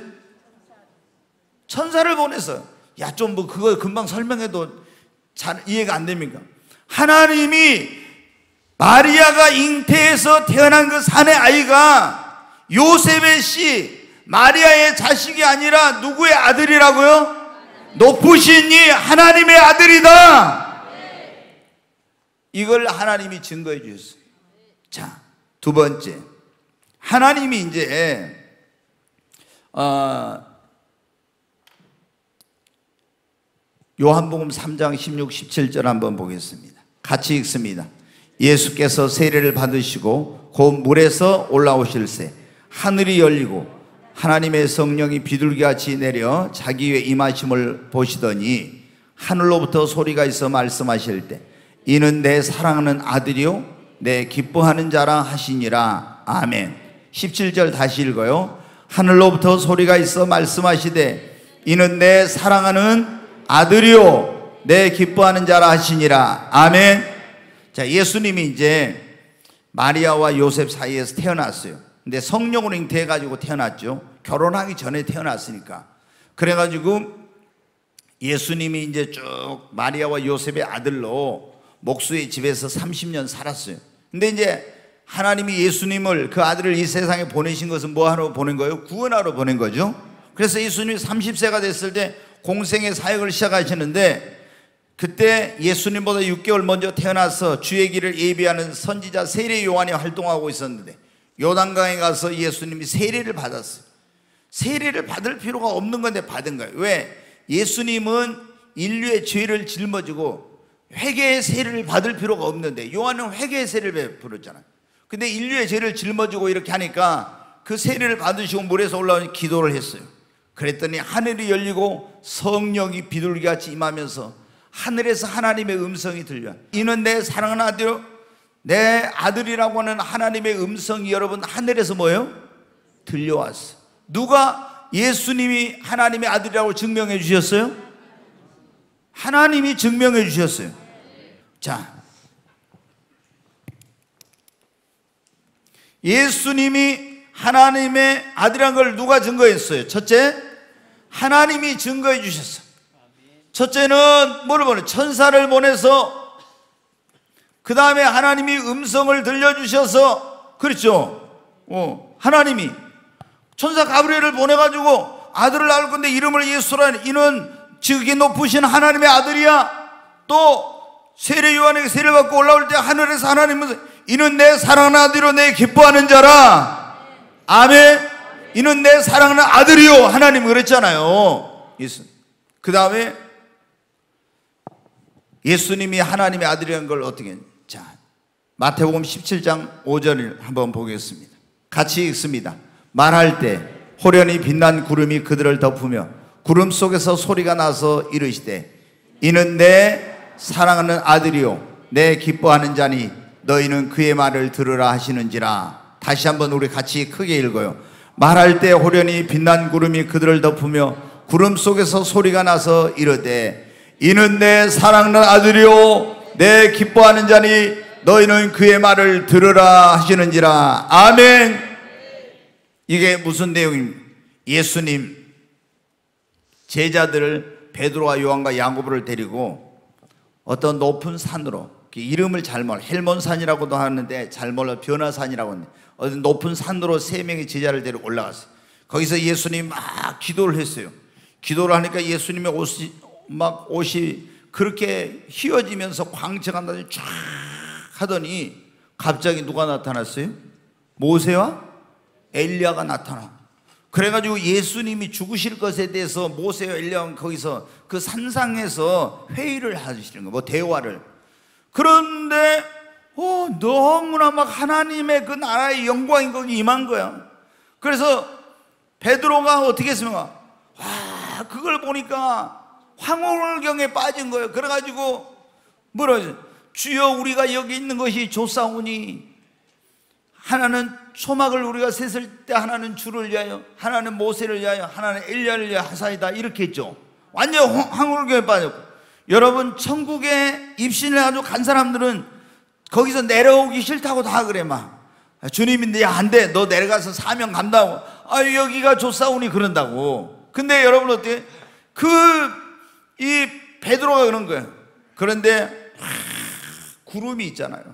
천사를 보내서. 야, 좀 뭐 그거 금방 설명해도 잘 이해가 안 됩니까? 하나님이 마리아가 잉태해서 태어난 그 산의 아이가 요셉의 씨, 마리아의 자식이 아니라 누구의 아들이라고요? 높으신 이 하나님의 아들이다. 이걸 하나님이 증거해 주셨어요. 자, 두 번째, 하나님이 이제 어, 요한복음 삼 장 십육, 십칠 절 한번 보겠습니다. 같이 읽습니다. 예수께서 세례를 받으시고 곧 물에서 올라오실새 하늘이 열리고 하나님의 성령이 비둘기같이 내려 자기 위에 임하심을 보시더니 하늘로부터 소리가 있어 말씀하실 때 이는 내 사랑하는 아들이요 내 기뻐하는 자라 하시니라. 아멘. 십칠 절 다시 읽어요. 하늘로부터 소리가 있어 말씀하시되 이는 내 사랑하는 아들이요 내 기뻐하는 자라 하시니라. 아멘. 자, 예수님이 이제 마리아와 요셉 사이에서 태어났어요. 근데 성령으로 잉태해가지고 태어났죠. 결혼하기 전에 태어났으니까. 그래가지고 예수님이 이제 쭉 마리아와 요셉의 아들로 목수의 집에서 삼십 년 살았어요. 근데 이제 하나님이 예수님을, 그 아들을 이 세상에 보내신 것은 뭐 하러 보낸 거예요? 구원하러 보낸 거죠. 그래서 예수님이 삼십 세가 됐을 때 공생의 사역을 시작하시는데, 그때 예수님보다 육 개월 먼저 태어나서 주의 길을 예비하는 선지자 세례 요한이 활동하고 있었는데 요단강에 가서 예수님이 세례를 받았어요. 세례를 받을 필요가 없는 건데 받은 거예요. 왜? 예수님은 인류의 죄를 짊어지고 회개의 세례를 받을 필요가 없는데 요한은 회개의 세례를 베풀었잖아요. 근데 인류의 죄를 짊어지고 이렇게 하니까 그 세례를 받으시고 물에서 올라오니 기도를 했어요. 그랬더니 하늘이 열리고 성령이 비둘기같이 임하면서 하늘에서 하나님의 음성이 들려. 이는 내 사랑하는 아들, 내 아들이라고 하는 하나님의 음성이 여러분 하늘에서 뭐예요? 들려왔어. 누가 예수님이 하나님의 아들이라고 증명해 주셨어요? 하나님이 증명해 주셨어요. 자, 예수님이 하나님의 아들이라는 걸 누가 증거했어요? 첫째, 하나님이 증거해 주셨어요. 첫째는 뭐를 보내? 천사를 보내서, 그 다음에 하나님이 음성을 들려주셔서, 그렇죠? 어, 하나님이 천사 가브리엘을 보내가지고 아들을 낳을 건데 이름을 예수라. 이는 지극히 높으신 하나님의 아들이야. 또 세례 요한에게 세례를 받고 올라올 때 하늘에서 하나님은 이는 내 사랑하는 아들이요 내 기뻐하는 자라. 아멘. 이는 내 사랑하는 아들이요. 하나님 그랬잖아요. 예수. 그 다음에 예수님이 하나님의 아들이라는 걸 어떻게, 자, 마태복음 십칠 장 오 절을 한번 보겠습니다. 같이 읽습니다. 말할 때 호련히 빛난 구름이 그들을 덮으며 구름 속에서 소리가 나서 이르시되 이는 내 사랑하는 아들이요 내 기뻐하는 자니 너희는 그의 말을 들으라 하시는지라. 다시 한번 우리 같이 크게 읽어요. 말할 때 호련히 빛난 구름이 그들을 덮으며 구름 속에서 소리가 나서 이르되 이는 내 사랑하는 아들이요 내 기뻐하는 자니 너희는 그의 말을 들으라 하시는지라. 아멘. 이게 무슨 내용입니까? 예수님 제자들을 베드로와 요한과 야고보를 데리고 어떤 높은 산으로, 이름을 잘 몰라, 헬몬산이라고도 하는데 잘 몰라 변화산이라고 하는데 어떤 높은 산으로 세 명의 제자를 데리고 올라갔어요. 거기서 예수님이 막 기도를 했어요. 기도를 하니까 예수님의 옷이 막 옷이 그렇게 휘어지면서 광채가 나더니 쫙 하더니 갑자기 누가 나타났어요? 모세와 엘리야가 나타나. 그래가지고 예수님이 죽으실 것에 대해서 모세와 엘리야는 거기서 그 산상에서 회의를 하시는 거예요. 뭐 대화를. 그런데 어, 너무나 막 하나님의 그 나라의 영광이 거기 임한 거야. 그래서 베드로가 어떻게 했습니까? 와, 그걸 보니까 황홀경에 빠진 거예요. 그래가지고 뭐라 하죠? 주여 우리가 여기 있는 것이 좋사오니 하나는 초막을 우리가 셌을 때 하나는 주를 위하여, 하나는 모세를 위하여, 하나는 엘리야를 위하여 하사이다, 이렇게 했죠. 완전 황홀경에 빠졌고. 여러분 천국에 입신을 가지고 간 사람들은 거기서 내려오기 싫다고 다 그래. 막 주님인데 야 안 돼, 너 내려가서 사명 감당하고, 아 여기가 좋사오니 그런다고. 근데 여러분 어때요? 그 이 베드로가 그런 거예요. 그런데 하, 구름이 있잖아요.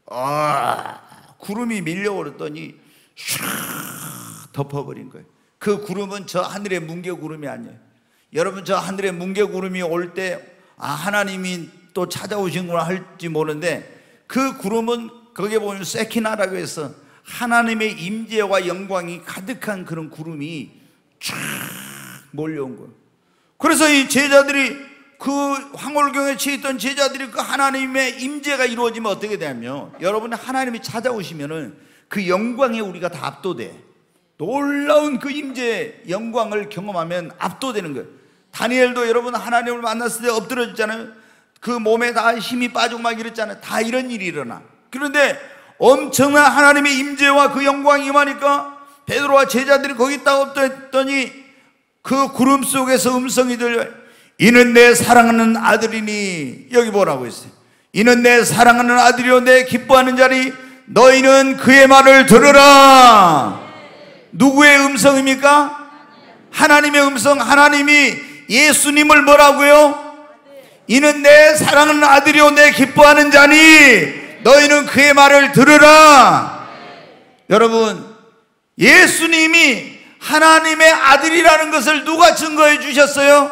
아, 구름이 밀려오르더니 샥 덮어버린 거예요. 그 구름은 저 하늘의 뭉게구름이 아니에요. 여러분, 저 하늘의 뭉게구름이 올 때 아, 하나님이 또 찾아오신구나 할지 모르는데, 그 구름은 거기에 보면 세키나라고 해서 하나님의 임재와 영광이 가득한 그런 구름이 쫙 몰려온 거예요. 그래서 이 제자들이, 그 황홀경에 처해 있던 제자들이 그 하나님의 임재가 이루어지면 어떻게 되냐면, 여러분, 하나님이 찾아오시면은 그 영광에 우리가 다 압도돼. 놀라운 그 임재 영광을 경험하면 압도되는 거예요. 다니엘도 여러분 하나님을 만났을 때 엎드려졌잖아요. 그 몸에 다 힘이 빠지고 막 이랬잖아요. 다 이런 일이 일어나. 그런데 엄청난 하나님의 임재와 그 영광이 임하니까 베드로와 제자들이 거기 딱 엎드렸더니 그 구름 속에서 음성이 들려요. 이는 내 사랑하는 아들이니. 여기 뭐라고 했어요? 이는 내 사랑하는 아들이요 내 기뻐하는 자니 너희는 그의 말을 들으라. 누구의 음성입니까? 하나님의 음성. 하나님이 예수님을 뭐라고요? 이는 내 사랑하는 아들이요 내 기뻐하는 자니 너희는 그의 말을 들으라. 여러분, 예수님이 하나님의 아들이라는 것을 누가 증거해 주셨어요?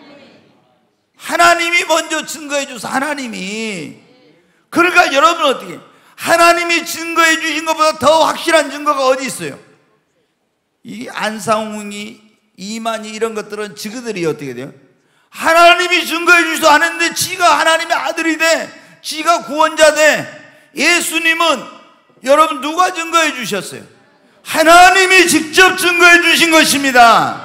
하나님이 먼저 증거해 주셔서, 하나님이. 그러니까 여러분, 어떻게 하나님이 증거해 주신 것보다 더 확실한 증거가 어디 있어요? 이 안상웅이, 이만희 이런 것들은 지그들이 어떻게 돼요? 하나님이 증거해 주지도 않았는데 지가 하나님의 아들이 돼, 지가 구원자 돼. 예수님은 여러분 누가 증거해 주셨어요? 하나님이 직접 증거해 주신 것입니다.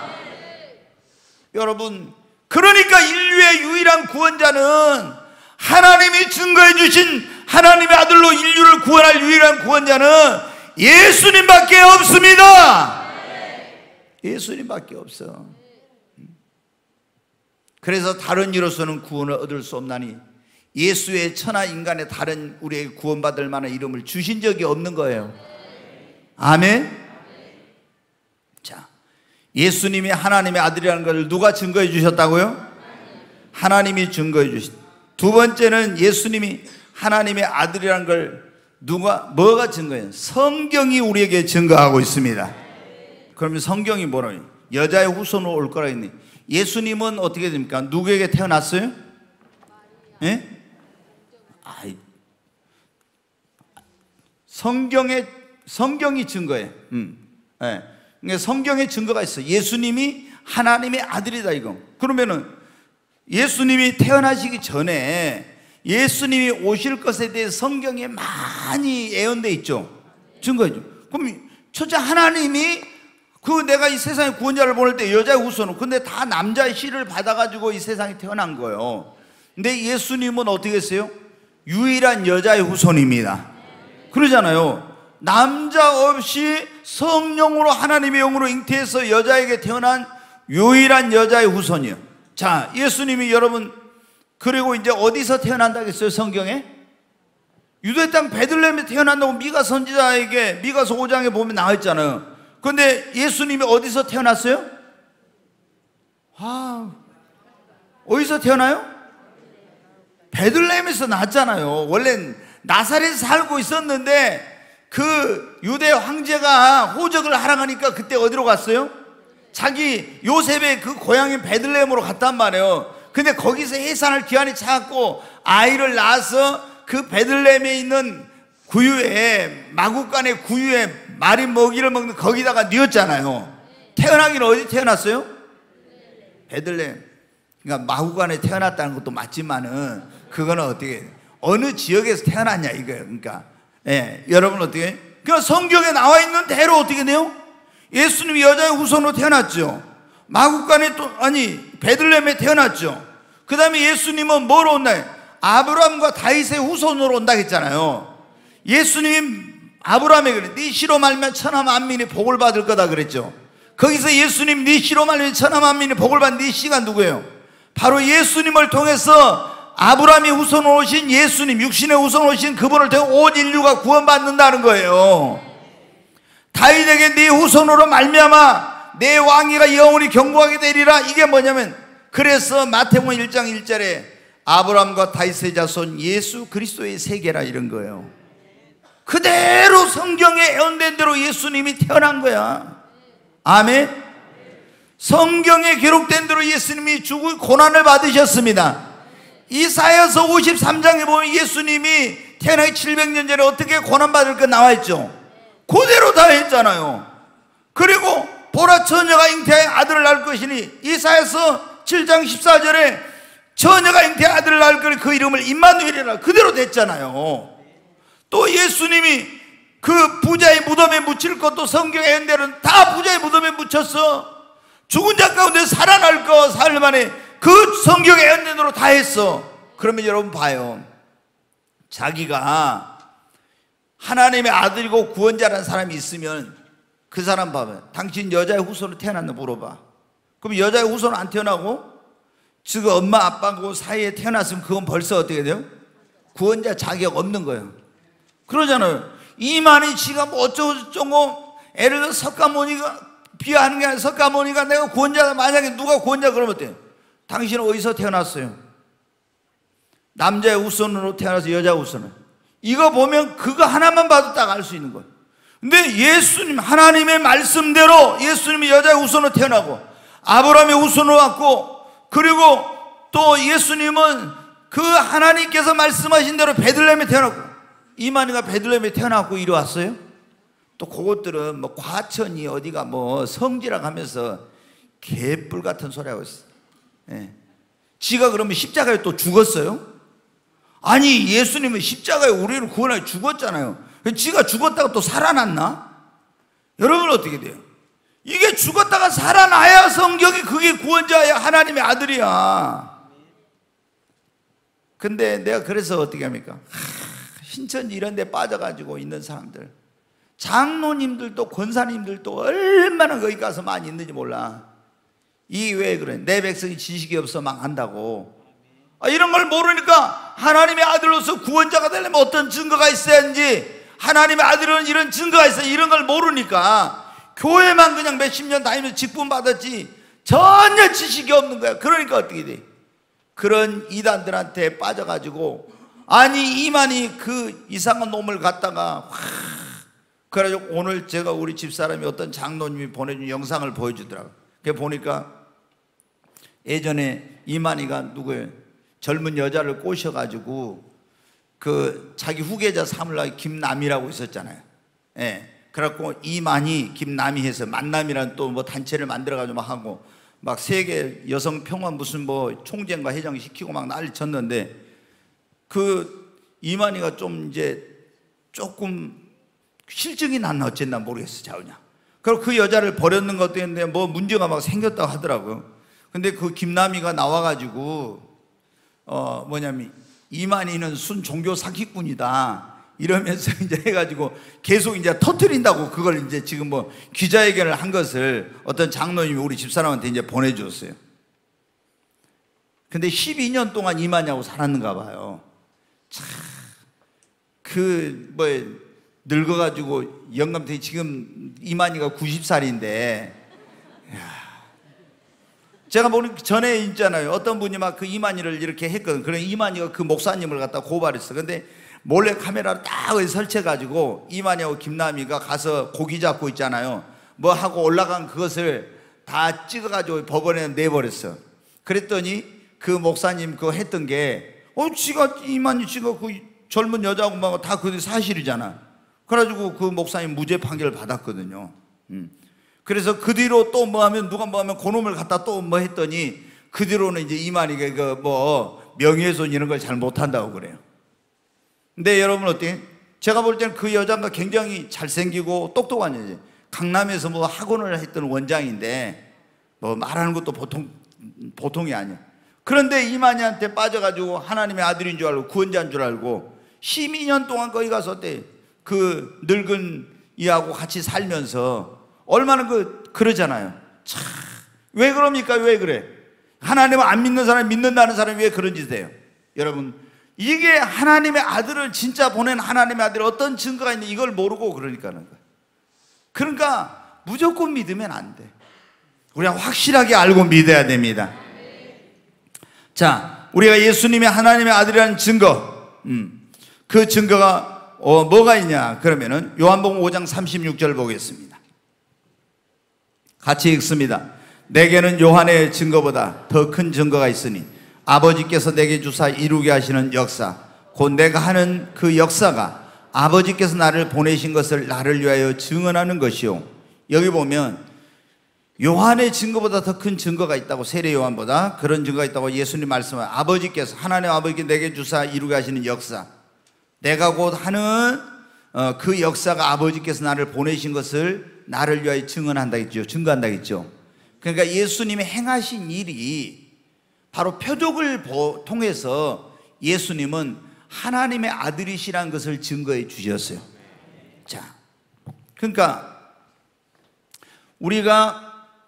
여러분, 그러니까 인류의 유일한 구원자는, 하나님이 증거해 주신 하나님의 아들로 인류를 구원할 유일한 구원자는 예수님밖에 없습니다. 예수님밖에 없어. 그래서 다른 이로서는 구원을 얻을 수 없나니 예수의 천하 인간의 다른 우리에게 구원받을 만한 이름을 주신 적이 없는 거예요. 아멘. 자, 예수님이 하나님의 아들이라는 것을 누가 증거해 주셨다고요? 하나님이 증거해 주신. 두 번째는 예수님이 하나님의 아들이라는 걸 누가, 뭐가 증거해요? 성경이 우리에게 증거하고 있습니다. 그러면 성경이 뭐라고? 여자의 후손으로 올 거라 했니? 예수님은 어떻게 됩니까? 누구에게 태어났어요? 예? 아이, 성경에, 성경이 증거해. 음. 예. 그러니까 성경에 증거가 있어. 예수님이 하나님의 아들이다, 이거. 그러면은 예수님이 태어나시기 전에 예수님이 오실 것에 대해 성경에 많이 예언되어 있죠. 증거죠. 그럼 첫째, 하나님이 그 내가 이 세상에 구원자를 보낼 때 여자의 후손은, 근데 다 남자의 씨를 받아가지고 이 세상에 태어난 거예요. 근데 예수님은 어떻게 했어요? 유일한 여자의 후손입니다. 그러잖아요. 남자 없이 성령으로 하나님의 영으로 잉태해서 여자에게 태어난 유일한 여자의 후손이에요. 자, 예수님이 여러분, 그리고 이제 어디서 태어난다고 했어요? 성경에? 유대 땅 베들레헴에 태어난다고 미가 선지자에게, 미가서 오 장에 보면 나와 있잖아요. 그런데 예수님이 어디서 태어났어요? 아, 어디서 태어나요? 베들레헴에서 낳았잖아요. 원래 나사렛에 살고 있었는데 그 유대 황제가 호적을 하라하니까 그때 어디로 갔어요? 자기 요셉의 그 고향인 베들레헴으로 갔단 말이에요. 근데 거기서 해산을 기한이 차갖고 아이를 낳아서 그 베들레헴에 있는 구유에, 마구간의 구유에 말이 먹이를 먹는 거기다가 뉘었잖아요. 태어나기는 어디 태어났어요? 베들레헴. 그러니까 마구간에 태어났다는 것도 맞지만은 그거는 어떻게, 어느 지역에서 태어났냐 이거예요. 그러니까 예, 여러분 어떻게? 그러니까 성경에 나와 있는 대로 어떻게 돼요? 예수님이 여자의 후손으로 태어났죠. 마구간에 또, 아니 베들레헴에 태어났죠. 그 다음에 예수님은 뭐로 온다? 아브라함과 다윗의 후손으로 온다 했잖아요. 예수님이 아브라함에게 그래, 네 씨로 말미암아 천하 만민이 복을 받을 거다 그랬죠. 거기서 예수님, 네 씨로 말미암아 천하 만민이 복을 받는 네 씨가 누구예요? 바로 예수님을 통해서 아브라함의 후손으로 오신 예수님, 육신의 후손으로 오신 그분을 통해 온 인류가 구원받는다는 거예요. 다윗에게 네 후손으로 말미암아 내 왕위가 영원히 경고하게 되리라. 이게 뭐냐면, 그래서 마태복음 일 장 일 절에 아브라함과 다윗의 자손 예수 그리스도의 세계라 이런 거예요. 그대로 성경에 예언된 대로 예수님이 태어난 거야. 아멘. 성경에 기록된 대로 예수님이 죽을 고난을 받으셨습니다. 이사야서 오십삼 장에 보면 예수님이 태어나기 칠백 년 전에 어떻게 고난받을 거 나와 있죠. 그대로 다 했잖아요. 그리고 보라 처녀가 잉태하여 아들을 낳을 것이니 이사야서 칠 장 십사 절에 처녀가 잉태하여 아들을 낳을 것이 그 이름을 임마누엘이라 그대로 됐잖아요. 또 예수님이 그 부자의 무덤에 묻힐 것도 성경에 예언대로는 다 부자의 무덤에 묻혔어. 죽은 자 가운데 살아날 거 사흘 만에 그 성경에 예언된 대로 다 했어. 그러면 여러분 봐요. 자기가 하나님의 아들이고 구원자라는 사람이 있으면 그 사람 봐봐요. 당신 여자의 후손으로 태어났나 물어봐. 그럼 여자의 후손은 안 태어나고 지금 엄마 아빠하고 사이에 태어났으면 그건 벌써 어떻게 돼요? 구원자 자격 없는 거예요. 그러잖아요. 이만희 지가 뭐 어쩌고저쩌고 애를 들어 석가모니가 비하하는 게 아니라 석가모니가 내가 구원자다. 만약에 누가 구원자 그러면 어때요? 당신은 어디서 태어났어요? 남자의 후손으로 태어나서 여자 후손을. 이거 보면 그거 하나만 봐도 딱 알 수 있는 거예요. 근데 예수님 하나님의 말씀대로 예수님이 여자의 후손으로 태어나고 아브라함의 후손으로 왔고 그리고 또 예수님은 그 하나님께서 말씀하신 대로 베들레헴에 태어났고 이만희가 베들레헴에 태어났고 이리 왔어요? 또 그것들은 뭐 과천이 어디가 뭐 성지라고 하면서 개뿔 같은 소리 하고 있어. 예. 지가 그러면 십자가에 또 죽었어요? 아니 예수님은 십자가에 우리를 구원하여 죽었잖아요. 지가 죽었다가 또 살아났나? 여러분 어떻게 돼요? 이게 죽었다가 살아나야 성경이 그게 구원자야. 하나님의 아들이야. 근데 내가 그래서 어떻게 합니까? 하, 신천지 이런 데 빠져가지고 있는 사람들, 장로님들도 권사님들도 얼마나 거기 가서 많이 있는지 몰라. 이 왜 그래? 내 백성이 지식이 없어 망한다고. 아, 이런 걸 모르니까 하나님의 아들로서 구원자가 되려면 어떤 증거가 있어야지. 하나님의 아들은 이런 증거가 있어. 이런 걸 모르니까 교회만 그냥 몇십 년 다니면서 직분 받았지 전혀 지식이 없는 거야. 그러니까 어떻게 돼? 그런 이단들한테 빠져가지고 아니 이만희 그 이상한 놈을 갖다가 확 그래가지고 오늘 제가 우리 집사람이 어떤 장로님이 보내준 영상을 보여주더라고요. 그게 보니까 예전에 이만희가 누구예요? 젊은 여자를 꼬셔가지고 그 자기 후계자 삼으려고 김남이라고 있었잖아요. 예. 그래갖고 이만희, 김남이 해서 만남이라는 또 뭐 단체를 만들어가지고 막 하고 막 세계 여성 평화 무슨 뭐 총재인가 회장 시키고 막 난리 쳤는데 그 이만희가 좀 이제 조금 실증이 났나 어쨌나 모르겠어. 자우냐. 그리고 그 여자를 버렸는 것도 있는데 뭐 문제가 막 생겼다고 하더라고요. 근데 그 김남이가 나와가지고 어 뭐냐면 이만희는 순 종교 사기꾼이다 이러면서 이제 해가지고 계속 이제 터뜨린다고 그걸 이제 지금 뭐 기자회견을 한 것을 어떤 장로님이 우리 집사람한테 이제 보내줬어요. 근데 십이 년 동안 이만희하고 살았는가 봐요. 참, 그, 뭐, 늙어가지고 영감탱이 지금 이만희가 구십 살인데 제가 보는 전에 있잖아요. 어떤 분이 막 그 이만희를 이렇게 했거든. 그래 이만희가 그 목사님을 갖다 고발했어. 근데 몰래 카메라를 딱 설치해가지고 이만희하고 김남희가 가서 고기 잡고 있잖아요. 뭐 하고 올라간 그것을 다 찍어가지고 법원에 내버렸어. 그랬더니 그 목사님 그거 했던 게 어, 지가 이만희 씨가 그 젊은 여자하고 막 다 그 사실이잖아. 그래가지고 그 목사님 무죄 판결을 받았거든요. 음. 그래서 그 뒤로 또 뭐 하면 누가 뭐 하면 그놈을 갖다 또 뭐 했더니 그 뒤로는 이제 이만희가 그 뭐 명예훼손 이런 걸 잘 못한다고 그래요. 근데 여러분 어때요? 제가 볼 때는 그 여자가 굉장히 잘생기고 똑똑한 여자. 강남에서 뭐 학원을 했던 원장인데 뭐 말하는 것도 보통 보통이 아니야. 그런데 이만희한테 빠져가지고 하나님의 아들인 줄 알고 구원자인 줄 알고 십이 년 동안 거기 가서 어때? 그 늙은 이하고 같이 살면서 얼마나 그 그러잖아요. 참, 왜 그럽니까? 왜 그래? 하나님을 안 믿는 사람, 믿는다는 사람이 왜 그런 짓을 해요? 여러분, 이게 하나님의 아들을 진짜 보낸 하나님의 아들 어떤 증거가 있는지 이걸 모르고 그러니까는 거예요. 그러니까 무조건 믿으면 안 돼. 우리가 확실하게 알고 믿어야 됩니다. 자, 우리가 예수님이 하나님의 아들이라는 증거, 음, 그 증거가 어, 뭐가 있냐 그러면은 요한복음 오 장 삼십육 절 보겠습니다. 같이 읽습니다. 내게는 요한의 증거보다 더 큰 증거가 있으니 아버지께서 내게 주사 이루게 하시는 역사, 곧 내가 하는 그 역사가 아버지께서 나를 보내신 것을 나를 위하여 증언하는 것이요. 여기 보면 요한의 증거보다 더 큰 증거가 있다고, 세례 요한보다 그런 증거가 있다고 예수님 말씀하세요. 아버지께서, 하나님 아버지께 내게 주사 이루게 하시는 역사, 내가 곧 하는 어, 그 역사가 아버지께서 나를 보내신 것을 나를 위하여 증언한다겠죠. 증거한다겠죠. 그러니까 예수님이 행하신 일이 바로 표적을 통해서 예수님은 하나님의 아들이시라는 것을 증거해 주셨어요. 자, 그러니까 우리가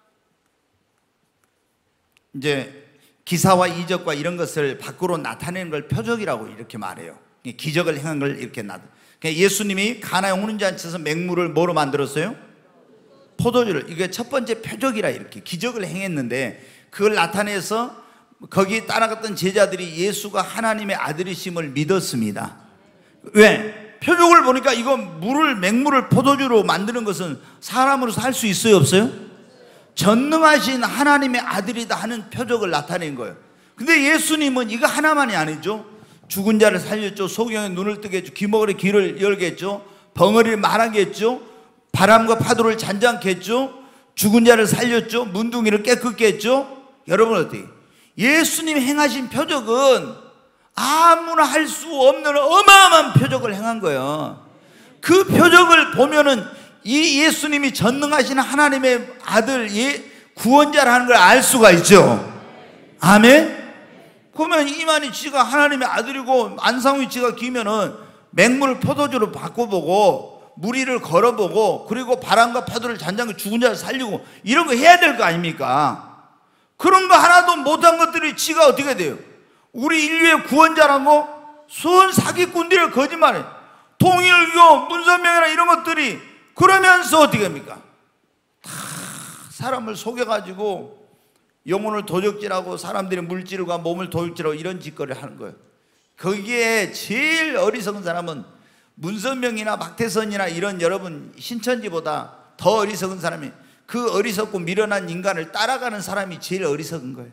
이제 기사와 이적과 이런 것을 밖으로 나타내는 걸 표적이라고 이렇게 말해요. 기적을 행한 걸 이렇게 나타. 그러니까 예수님이 가나의 혼인잔치에서 맹물을 뭐로 만들었어요? 포도주를. 이게 첫 번째 표적이라 이렇게 기적을 행했는데, 그걸 나타내서 거기 따라갔던 제자들이 예수가 하나님의 아들이심을 믿었습니다. 왜? 표적을 보니까 이거 물을, 맹물을 포도주로 만드는 것은 사람으로서 할 수 있어요, 없어요? 전능하신 하나님의 아들이다 하는 표적을 나타낸 거예요. 근데 예수님은 이거 하나만이 아니죠. 죽은 자를 살렸죠. 소경의 눈을 뜨게 했죠. 기먹으리 귀를 열게 했죠. 벙어리를 말하게 했죠. 바람과 파도를 잔잔케 했죠. 죽은 자를 살렸죠. 문둥이를 깨끗게 했죠. 여러분 어떻게? 예수님이 행하신 표적은 아무나 할 수 없는 어마어마한 표적을 행한 거예요. 그 표적을 보면은 이 예수님이 전능하신 하나님의 아들, 예, 구원자라는 걸 알 수가 있죠. 아멘? 그러면 이만희 씨가 하나님의 아들이고 안상휘 씨가 기면은 맹물을 포도주로 바꿔보고 무리를 걸어보고 그리고 바람과 파도를 잔잔하게 죽은 자를 살리고 이런 거 해야 될 거 아닙니까? 그런 거 하나도 못한 것들이 지가 어떻게 돼요? 우리 인류의 구원자라고 순 사기꾼들의 거짓말에 통일교, 문선명이나 이런 것들이 그러면서 어떻게 합니까? 다 사람을 속여가지고 영혼을 도적질하고 사람들의 물질과 몸을 도적질하고 이런 짓거리를 하는 거예요. 거기에 제일 어리석은 사람은 문선명이나 박태선이나 이런 여러분 신천지보다 더 어리석은 사람이, 그 어리석고 미련한 인간을 따라가는 사람이 제일 어리석은 거예요.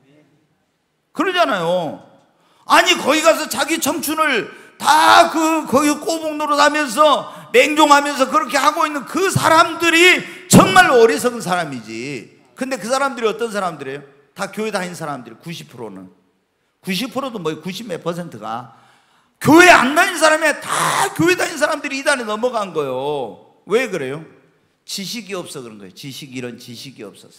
그러잖아요. 아니 거기 가서 자기 청춘을 다 그 거기 꼬북 노릇하면서 맹종하면서 그렇게 하고 있는 그 사람들이 정말로 어리석은 사람이지. 근데 그 사람들이 어떤 사람들이에요? 다 교회 다니는 사람들이 구십 퍼센트는 구십 퍼센트도 뭐 구십 몇 퍼센트가 교회 안 다니는 사람이 다 교회 다니는 사람들이 이단에 넘어간 거예요. 왜 그래요? 지식이 없어 그런 거예요. 지식, 이런 지식이 없어서.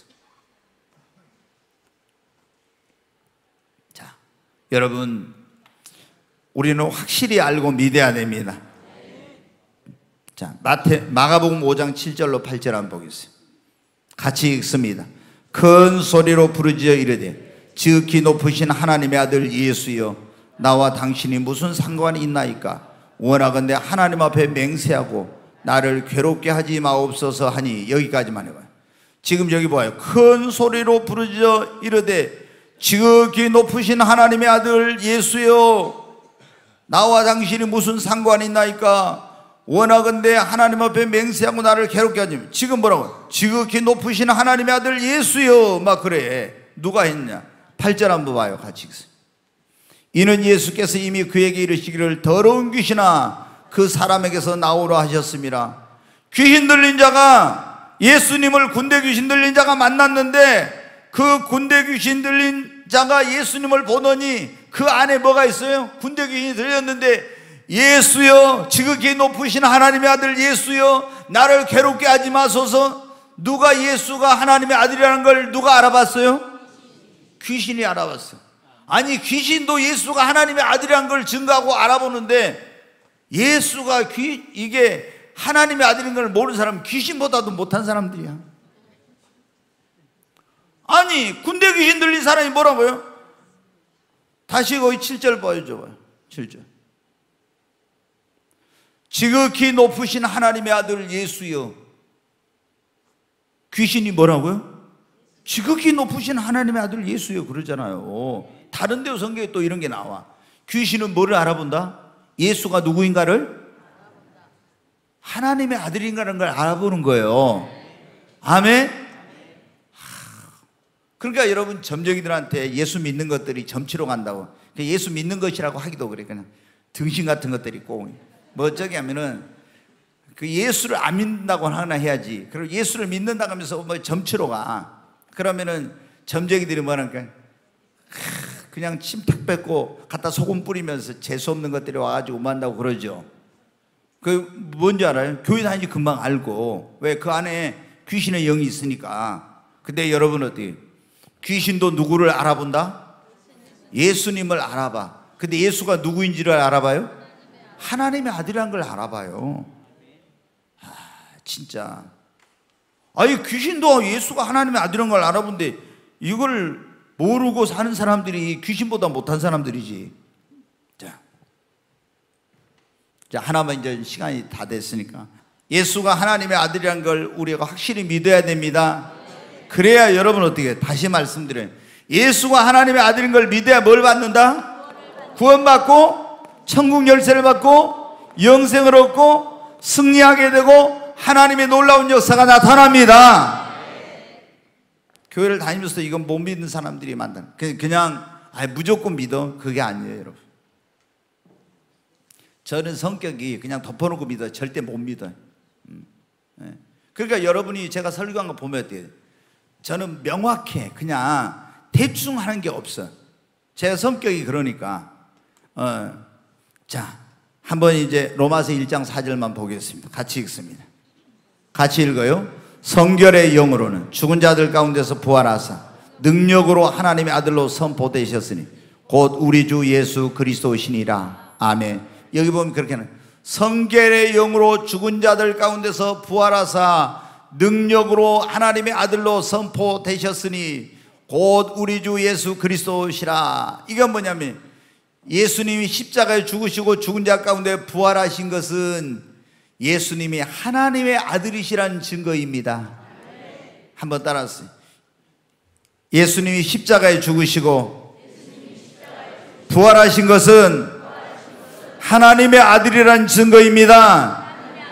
자, 여러분 우리는 확실히 알고 믿어야 됩니다. 자, 마태, 마가복음 오 장 칠 절로 팔 절 한번 보겠습니다. 같이 읽습니다. 큰 소리로 부르짖어 이르되 지극히 높으신 하나님의 아들 예수여, 나와 당신이 무슨 상관이 있나이까? 원하건대 하나님 앞에 맹세하고 나를 괴롭게 하지 마옵소서 하니. 여기까지만 해봐요. 지금 여기 봐요. 큰 소리로 부르짖어 이르되 지극히 높으신 하나님의 아들 예수여, 나와 당신이 무슨 상관이 있나이까? 원하건대 하나님 앞에 맹세하고 나를 괴롭게 하지. 지금 뭐라고? 지극히 높으신 하나님의 아들 예수여 막 그래. 누가 했냐? 팔 절 한번 봐요. 같이 읽습니다. 이는 예수께서 이미 그에게 이르시기를 더러운 귀신아 그 사람에게서 나오라 하셨습니다. 귀신 들린 자가, 예수님을 군대 귀신 들린 자가 만났는데 그 군대 귀신 들린 자가 예수님을 보더니 그 안에 뭐가 있어요? 군대 귀신이 들렸는데 예수여, 지극히 높으신 하나님의 아들 예수여, 나를 괴롭게 하지 마소서. 누가 예수가 하나님의 아들이라는 걸 누가 알아봤어요? 귀신이 알아봤어요. 아니 귀신도 예수가 하나님의 아들이라는 걸 증거하고 알아보는데, 예수가 귀, 이게 하나님의 아들인 걸 모르는 사람은 귀신보다도 못한 사람들이야. 아니 군대 귀신 들린 사람이 뭐라고요? 다시 거기 칠 절 보여줘봐요. 칠 절. 지극히 높으신 하나님의 아들 예수여. 귀신이 뭐라고요? 지극히 높으신 하나님의 아들 예수여 그러잖아요. 다른 데 성경에 또 이런 게 나와. 귀신은 뭐를 알아본다? 예수가 누구인가를 하나님의 아들인가라는 걸 알아보는 거예요. 아멘? 그러니까 여러분, 점쟁이들한테 예수 믿는 것들이 점치러 간다고, 예수 믿는 것이라고 하기도 그래. 그냥 등신 같은 것들이 있고, 뭐 어쩌게 하면은 그 예수를 안 믿는다고 하나 해야지. 그리고 예수를 믿는다고 하면서 뭐 점치러 가. 그러면은 점쟁이들이 뭐라니까, 그냥 침 탁 뱉고 갖다 소금 뿌리면서 재수 없는 것들이 와가지고 뭐 한다고 그러죠. 그 뭔지 알아요? 교회 다니지 금방 알고. 왜? 그 안에 귀신의 영이 있으니까. 근데 여러분 어떻게? 귀신도 누구를 알아본다? 예수님을 알아봐. 근데 예수가 누구인지를 알아봐요? 하나님의 아들이라는 걸 알아봐요. 아, 진짜. 아니, 귀신도 예수가 하나님의 아들이라는 걸 알아본데 이걸 모르고 사는 사람들이 귀신보다 못한 사람들이지. 자, 자, 하나만 이제 시간이 다 됐으니까. 예수가 하나님의 아들이라는 걸 우리가 확실히 믿어야 됩니다. 그래야 여러분 어떻게, 다시 말씀드려요. 예수가 하나님의 아들인 걸 믿어야 뭘 받는다? 구원받고 천국 열쇠를 받고 영생을 얻고 승리하게 되고 하나님의 놀라운 역사가 나타납니다. 교회를 다니면서 이건 못 믿는 사람들이 많다. 그냥 아니, 무조건 믿어. 그게 아니에요, 여러분. 저는 성격이 그냥 덮어놓고 믿어요. 절대 못 믿어요. 그러니까 여러분이 제가 설교한 거 보면 어때요? 저는 명확해. 그냥 대충 하는 게 없어. 제 성격이 그러니까. 어, 자, 한번 이제 로마서 일 장 사 절만 보겠습니다. 같이 읽습니다. 같이 읽어요. 성결의 영으로는 죽은 자들 가운데서 부활하사 능력으로 하나님의 아들로 선포되셨으니 곧 우리 주 예수 그리스도시니라. 아멘. 여기 보면 그렇게 하는, 성결의 영으로 죽은 자들 가운데서 부활하사 능력으로 하나님의 아들로 선포되셨으니 곧 우리 주 예수 그리스도시라. 이건 뭐냐면 예수님이 십자가에 죽으시고 죽은 자 가운데 부활하신 것은 예수님이 하나님의 아들이시라는 증거입니다. 한번 따라하세요. 예수님이 십자가에 죽으시고 부활하신 것은 하나님의 아들이라는 증거입니다.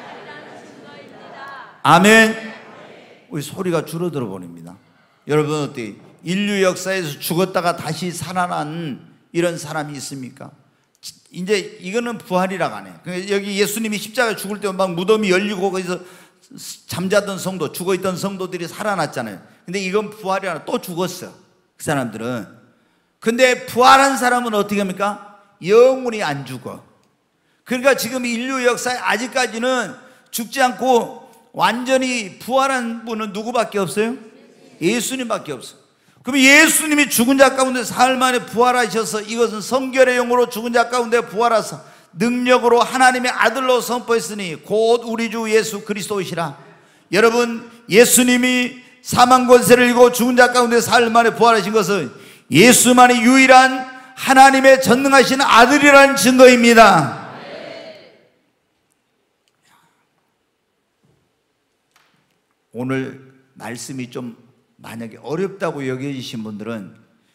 아멘. 우리 소리가 줄어들어 버립니다. 여러분 어때요? 인류 역사에서 죽었다가 다시 살아난 이런 사람이 있습니까? 이제 이거는 부활이라고 하네. 여기 예수님이 십자가에 죽을 때 막 무덤이 열리고 거기서 잠자던 성도, 죽어있던 성도들이 살아났잖아요. 근데 이건 부활이라, 또 죽었어, 그 사람들은. 근데 부활한 사람은 어떻게 합니까? 영원히 안 죽어. 그러니까 지금 인류 역사에 아직까지는 죽지 않고 완전히 부활한 분은 누구밖에 없어요? 예수님밖에 없어. 그럼 예수님이 죽은 자 가운데 사흘 만에 부활하셔서 이것은 성결의 영으로 죽은 자 가운데 부활하사 능력으로 하나님의 아들로 선포했으니 곧 우리 주 예수 그리스도시라. 여러분, 예수님이 사망 권세를 이기고 죽은 자 가운데 사흘 만에 부활하신 것은 예수만이 유일한 하나님의 전능하신 아들이라는 증거입니다. 오늘 말씀이 좀 만약에 어렵다고 여겨지신 분들은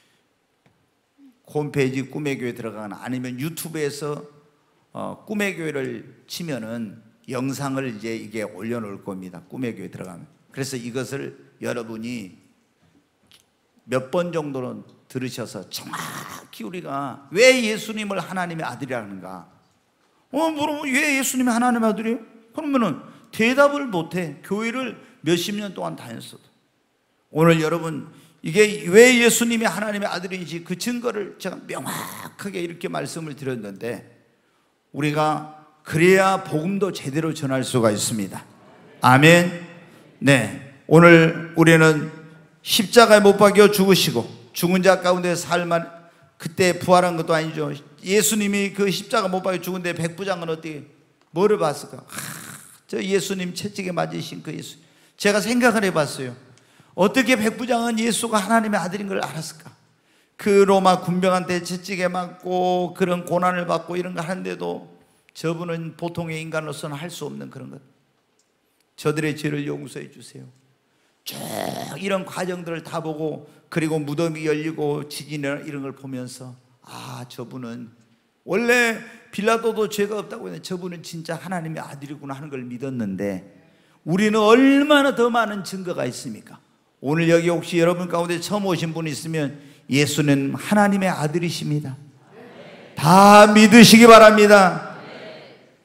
홈페이지 꿈의 교회 들어가거나 아니면 유튜브에서 어, 꿈의 교회를 치면은 영상을 이제 이게 올려놓을 겁니다. 꿈의 교회 들어가면. 그래서 이것을 여러분이 몇 번 정도는 들으셔서 정확히 우리가 왜 예수님을 하나님의 아들이라는가? 어, 물어보면 왜 예수님이 하나님의 아들이에요? 그러면은 대답을 못해. 교회를 몇십 년 동안 다녔어도. 오늘 여러분, 이게 왜 예수님이 하나님의 아들인지 그 증거를 제가 명확하게 이렇게 말씀을 드렸는데, 우리가 그래야 복음도 제대로 전할 수가 있습니다. 아멘. 네, 오늘 우리는 십자가에 못 박혀 죽으시고 죽은 자 가운데 살만, 그때 부활한 것도 아니죠. 예수님이 그 십자가 못 박혀 죽은데 백부장은 어떻게 뭐를 봤을까? 하, 저 예수님 채찍에 맞으신 그 예수. 제가 생각을 해봤어요. 어떻게 백부장은 예수가 하나님의 아들인 걸 알았을까? 그 로마 군병한테 채찍에 맞고 그런 고난을 받고 이런 거 하는데도 저분은 보통의 인간으로서는 할 수 없는 그런 것. 저들의 죄를 용서해 주세요. 쭉 이런 과정들을 다 보고, 그리고 무덤이 열리고 지진이나 이런 걸 보면서, 아, 저분은 원래 빌라도도 죄가 없다고 했는데 저분은 진짜 하나님의 아들이구나 하는 걸 믿었는데 우리는 얼마나 더 많은 증거가 있습니까? 오늘 여기 혹시 여러분 가운데 처음 오신 분 있으면 예수는 하나님의 아들이십니다. 다 믿으시기 바랍니다.